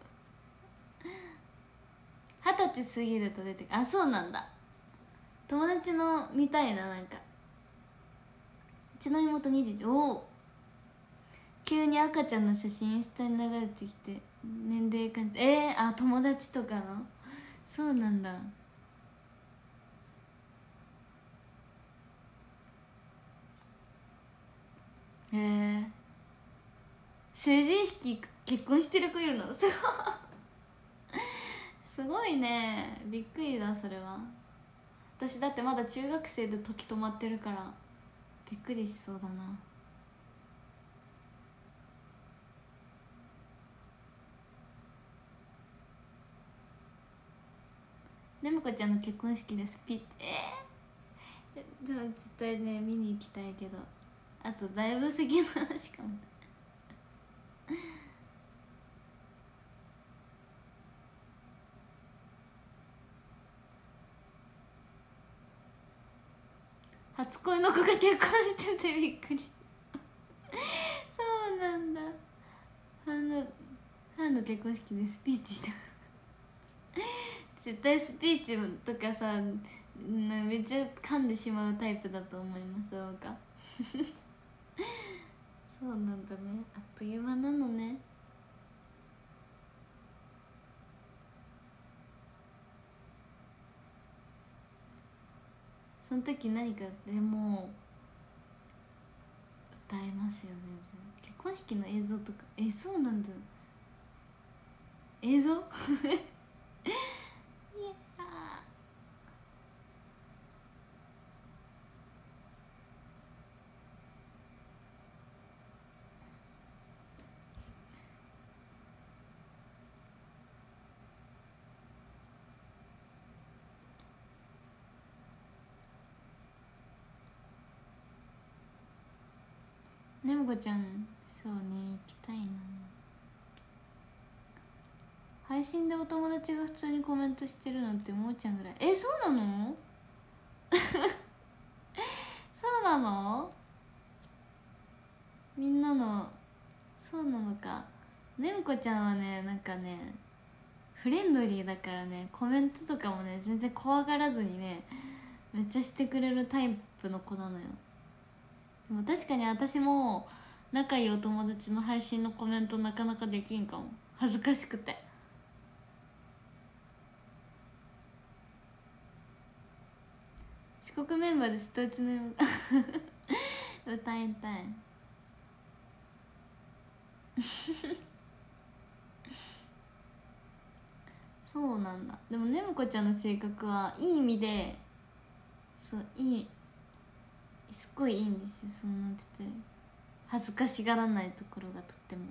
20歳過ぎると出てくる。あ、そうなんだ。友達の見たいな。なんかうちの妹20。おお、急に赤ちゃんの写真インスタに流れてきて年齢感じ、あ、友達とかの。そうなんだ。成人式結婚してる子いるの？すごいすごいね。びっくりだ、それは。私だってまだ中学生で時止まってるからびっくりしそうだな。ねむこちゃんの結婚式でスピッでも絶対ね見に行きたいけど、あとだいぶ先の話かも。初恋の子が結婚しててびっくりそうなんだ。ファンの結婚式でスピーチした絶対スピーチとかさ、めっちゃ噛んでしまうタイプだと思います。そうかそうなんだね。あっという間なのね。その時何かでも歌えますよ全然。結婚式の映像とか。そうなんだ。映像いやねむこちゃん、そうね、行きたいな。配信でお友達が普通にコメントしてるのってもーちゃんぐらい。そうなのそうなの。みんなの。そうなのか。ねむこちゃんはね、なんかねフレンドリーだからね、コメントとかもね全然怖がらずにね、めっちゃしてくれるタイプの子なのよ。でも確かに私も仲いいお友達の配信のコメントなかなかできんかも、恥ずかしくて。遅刻メンバーでストうちの歌いたいそうなんだ。でもねむこちゃんの性格はいい意味で、そういい、すっごいいいんですよ。そうなってて恥ずかしがらないところがとっても。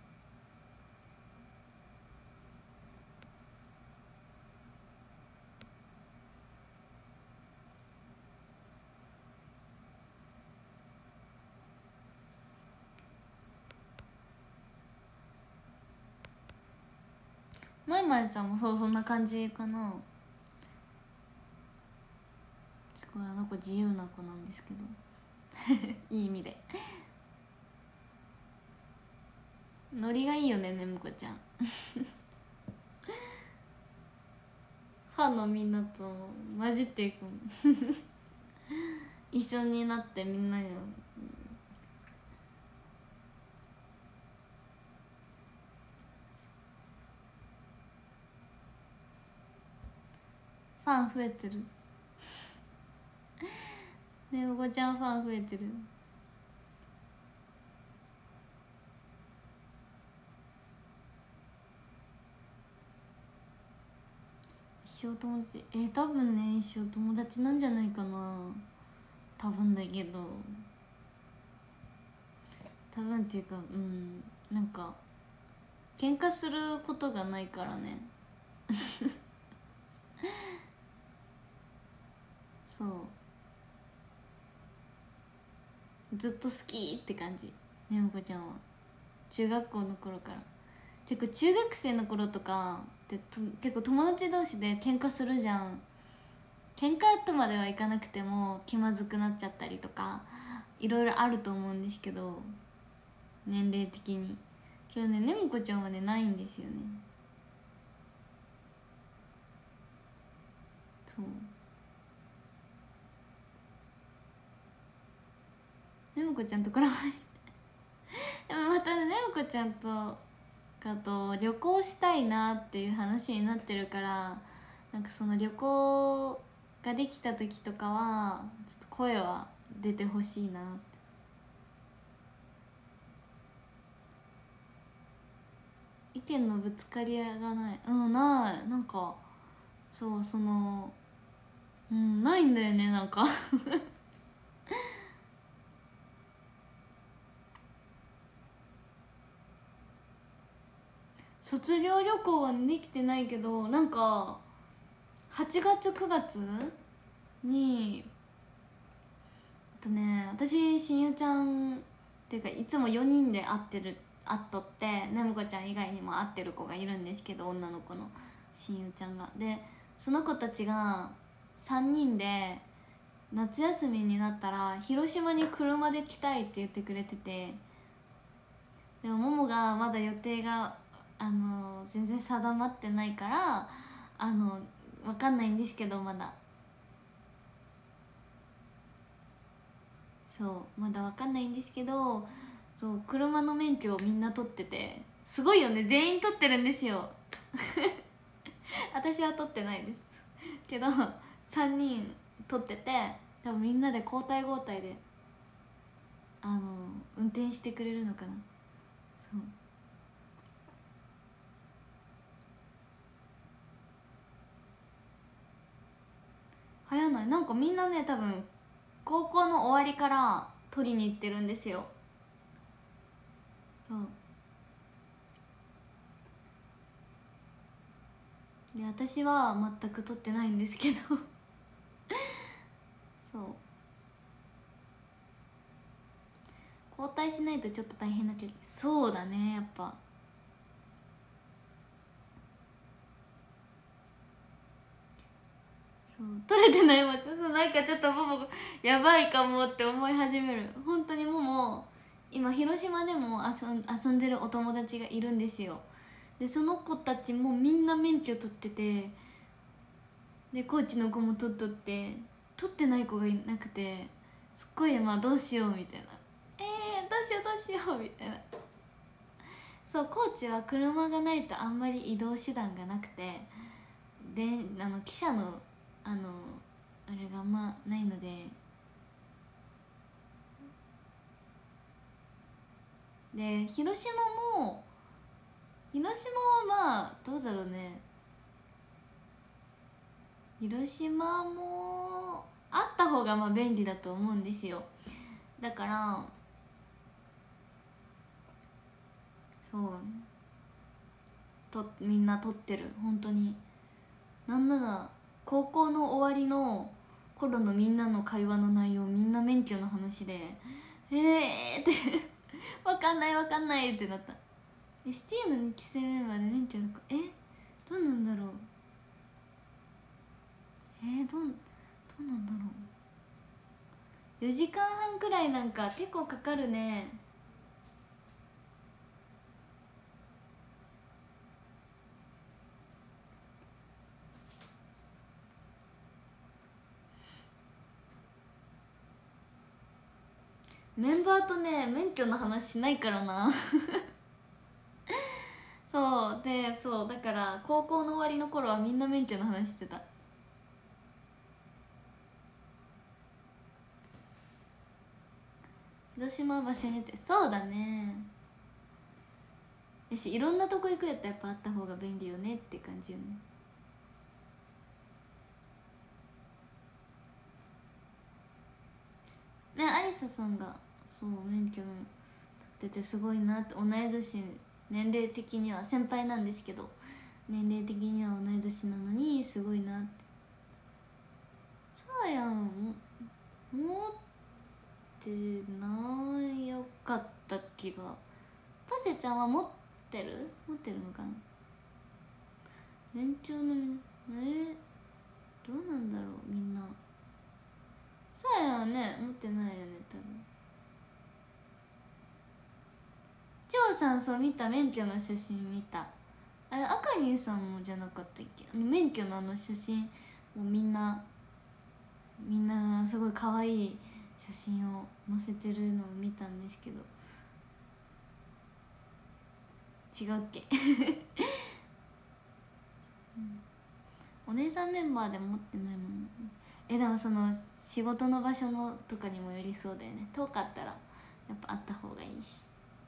まいまいちゃんもそう、そんな感じかな。すごいあの子自由な子なんですけどいい意味でノリがいいよね、ねむこちゃん中のみんなと混じっていくの一緒になってみんなにファン増えてるねお子ちゃんファン増えてる。一生友達多分ね一生友達なんじゃないかな。多分だけど多分っていうかなんか喧嘩することがないからねそうずっと好きって感じねもこちゃんは中学校の頃から。結構中学生の頃とかって結構友達同士で喧嘩するじゃん。喧嘩とまではいかなくても気まずくなっちゃったりとかいろいろあると思うんですけど、年齢的に。けどねねもこちゃんはねないんですよね。そうねもこちゃんとこれはでもまたねねもこちゃんと旅行したいなっていう話になってるから、なんかその旅行ができた時とかはちょっと声は出てほしいなって。意見のぶつかり合いがないないなんかないんだよねなんか卒業旅行はできてないけど、なんか8月9月に私しんゆちゃんっていうかいつも4人で会っとってねむこちゃん以外にも会ってる子がいるんですけど、女の子のしんゆちゃんが。でその子たちが3人で夏休みになったら広島に車で来たいって言ってくれてて、でもももがまだ予定が全然定まってないから分かんないんですけど、まだそうまだ分かんないんですけど、そう車の免許をみんな取ってて、すごいよね、全員取ってるんですよ私は取ってないですけど3人取ってて、多分みんなで交代交代で運転してくれるのかな。そう早ない、なんかみんなね多分高校の終わりから取りに行ってるんですよ。そうで私は全く取ってないんですけどそう交代しないとちょっと大変な距離。そうだねやっぱそう取れてないもん。なんかちょっとももやばいかもって思い始める。本当にもも今広島でも遊んでるお友達がいるんですよ。でその子たちもみんな免許取ってて、でコーチの子も取っとって、取ってない子がいなくて、すっごいどうしようみたいな、どうしようみたいな。そうコーチは車がないとあんまり移動手段がなくて、で汽車のあれがあんまないので、広島はどうだろうね。広島もあった方が便利だと思うんですよ。だからそうみんな取ってる。本当になんなら高校の終わりの頃のみんなの会話の内容、みんな免許の話でってわかんないわかんないってなった。ST の2期生メンバーで免許の子どうなんだろう。どうなんだろう。4時間半くらいなんか結構かかるね。 メンバーとね免許の話しないからなそうで、そうだから高校の終わりの頃はみんな免許の話してた。広島場所にってそうだね。やしいろんなとこ行くやったらやっぱあった方が便利よねって感じよね。ね、アリサさんがそう免許取っててすごいなって。同い年、年齢的には先輩なんですけど年齢的には同い年なのにすごいなって。そうやん、持ってないよかった気が。パセちゃんは持ってるのかな。年長のどうなんだろうみんな。そうやね、持ってないよね多分。張さん、そう見た、免許の写真見た。あれあかりんさんもじゃなかったっけ。免許の写真をみんなすごい可愛い写真を載せてるのを見たんですけど、違うっけうん、お姉さんメンバーで持ってないもん。でもその仕事の場所のとかにもよりそうだよね。遠かったらやっぱあった方がいいし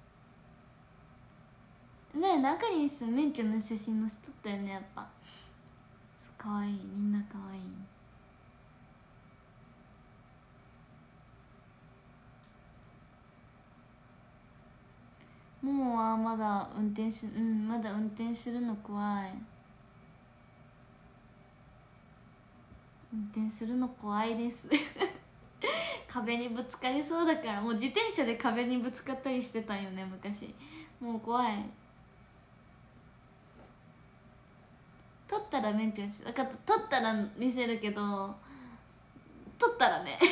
ね。え、あかりんさん免許の写真載せとったよね。やっぱそう、かわいい、みんなかわいい。ももはまだ運転し、まだ運転するの怖い。運転するの怖いです壁にぶつかりそうだから。もう自転車で壁にぶつかったりしてたんよね昔。もう怖い。取ったら免許です。分かった、取ったら見せるけど、取ったらね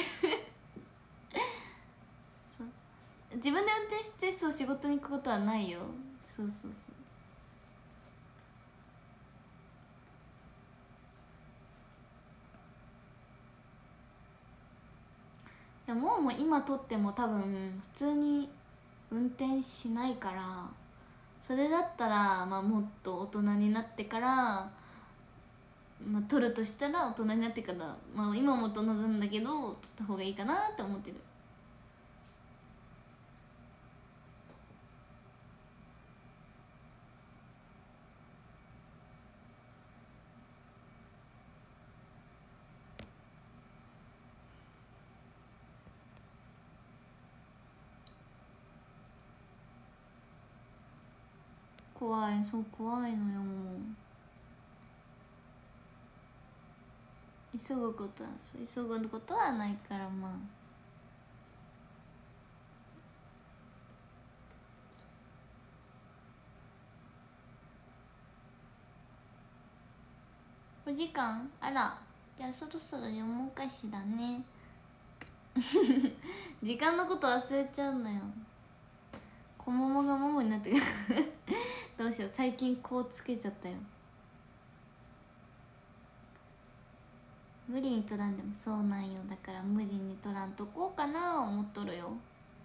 そう自分で運転してそう仕事に行くことはないよ。そうそうそう。でももう今取っても多分普通に運転しないから、それだったら、まあ、もっと大人になってから、まあ、取るとしたら大人になってから、まあ、今も大人なんだけど取った方がいいかなって思ってる。怖い、そう怖いのよ。もう急ぐことは、そう急ぐことはないから。まあお時間、あら、じゃあそろそろ読もうかしらね時間のこと忘れちゃうのよ。小桃が桃になってるどうしよう、最近こうつけちゃったよ。無理に取らんでもそうなんよ。だから無理に取らんとこうかな思っとるよ。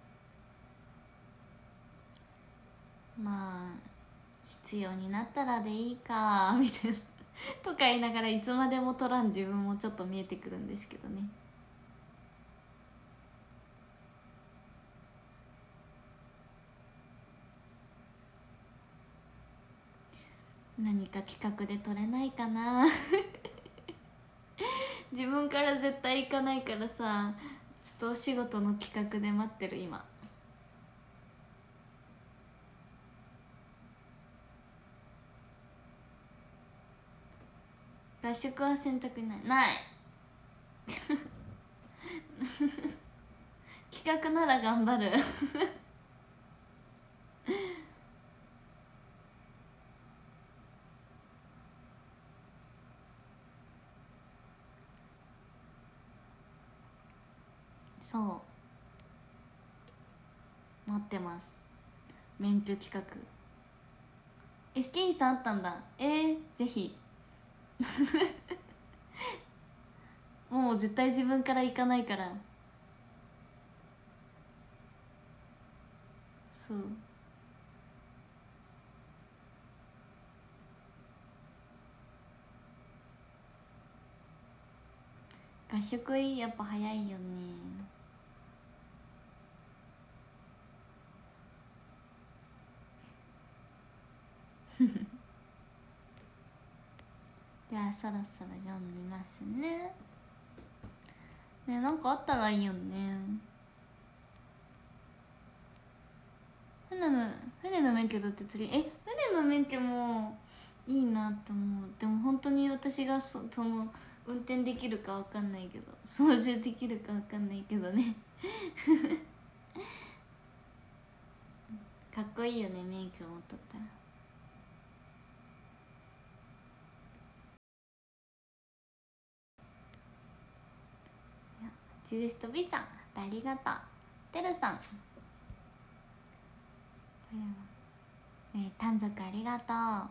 まあ必要になったらでいいかみたいなとか言いながら、いつまでも取らん自分もちょっと見えてくるんですけどね。何か企画で取れないかな自分から絶対行かないからさ、ちょっとお仕事の企画で待ってる今。合宿は選択ない企画なら頑張るそう待ってます。免許企画。スキンさんあったんだ。ぜひもう絶対自分から行かないから。 そう、合宿やっぱ早いよね。ではそろそろ読みますね。ね、なんかあったらいいよね。船の免許だって釣り、船の免許もいいなと思う。でも本当に私がその運転できるかわかんないけど、操縦できるかわかんないけどね。かっこいいよね、免許持っとったら。ジュースと B さん、ありがとう。てるさん、これは短冊ありがとう。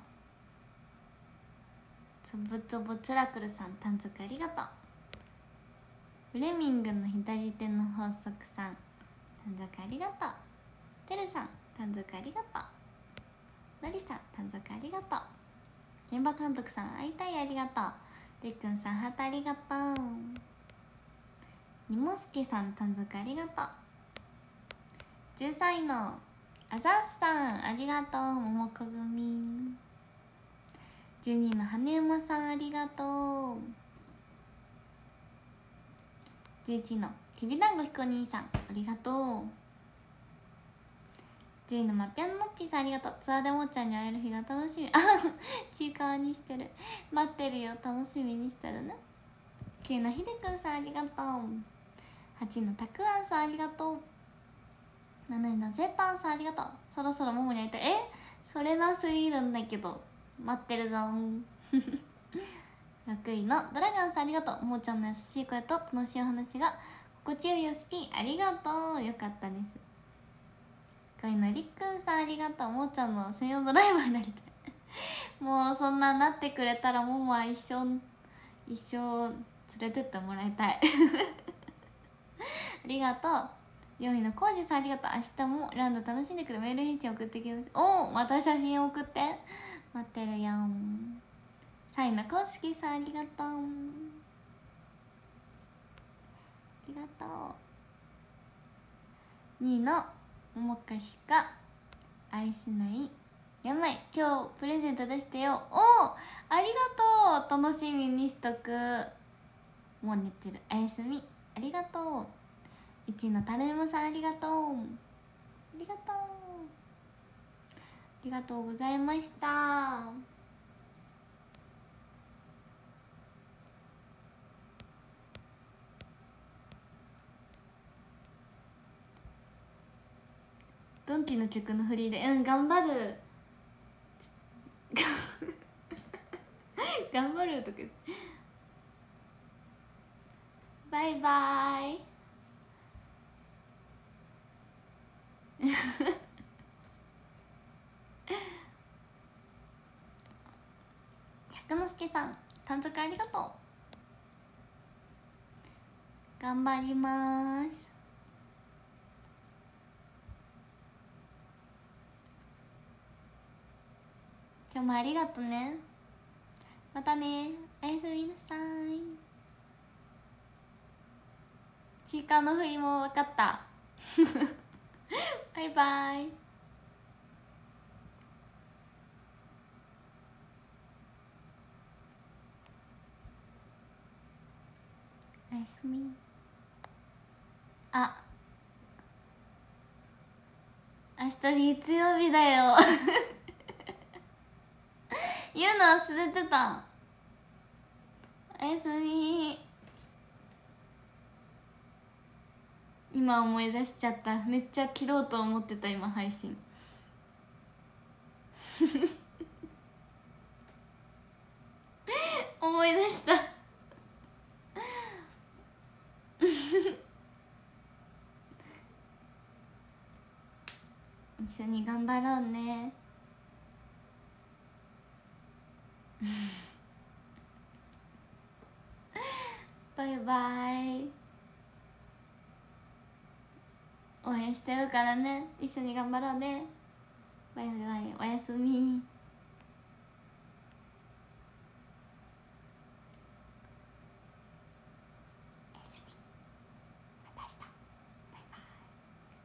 つぶつぶつらくるさん、短冊ありがとう。フレミングの左手の法則さん、短冊ありがとう。てるさん、短冊ありがとう。のりさん、短冊ありがとう。現場監督さん、会いたいありがとう。りっくんさん、ハートありがとう。にもすけさん、短冊ありがとう。10歳のあざっさん、ありがとう。ももこ組。12の羽馬さん、ありがとう。11のきびだんごひこ兄さん、ありがとう。10のまぴゃんのっぴーさん、ありがとう。ツアーでもっちゃんに会える日が楽しみ。あちいかわにしてる。待ってるよ、楽しみにしてるね。9のひでくんさん、ありがとう。8のたくあんさん、ありがとう。7のゼパンさん、ありがとう。そろそろももに会いたい。それなすぎるんだけど、待ってるぞん。6位のドラゴンさん、ありがとう。もーちゃんの優しい声と楽しいお話が心地よいよ、好き、ありがとう。よかったです。5位のりっくんさん、ありがとう。もーちゃんの専用ドライバーになりたい。もうそんななってくれたらももは一生連れてってもらいたい。ありがとう。4位のコウジさん、ありがとう。明日もランド楽しんでくる。メール返信送ってきます。また写真送って、待ってるよん。3位のコウスキさん、ありがとう。ありがとう。2位のももかしか愛しないやばい、今日プレゼント出してよ。ありがとう。楽しみにしとく。もう寝てる。おやすみ。ありがとう。1位のタルエモさん、ありがとう。ありがとう。ありがとうございました。ドンキの曲の振りで頑張る。頑張るとかバイバイ。百之助さん、短冊ありがとう。頑張ります。今日もありがとね。またね。おやすみなさい。チーカーの振りも分かった。バイバイ。おやすみ。明日月曜日だよ。言うの忘れてた。おやすみ。今思い出しちゃった。めっちゃ切ろうと思ってた今配信。思い出した。一緒に頑張ろうね。バイバイ。 応援してるからね、一緒に頑張ろうね。バイバイ、おやすみ。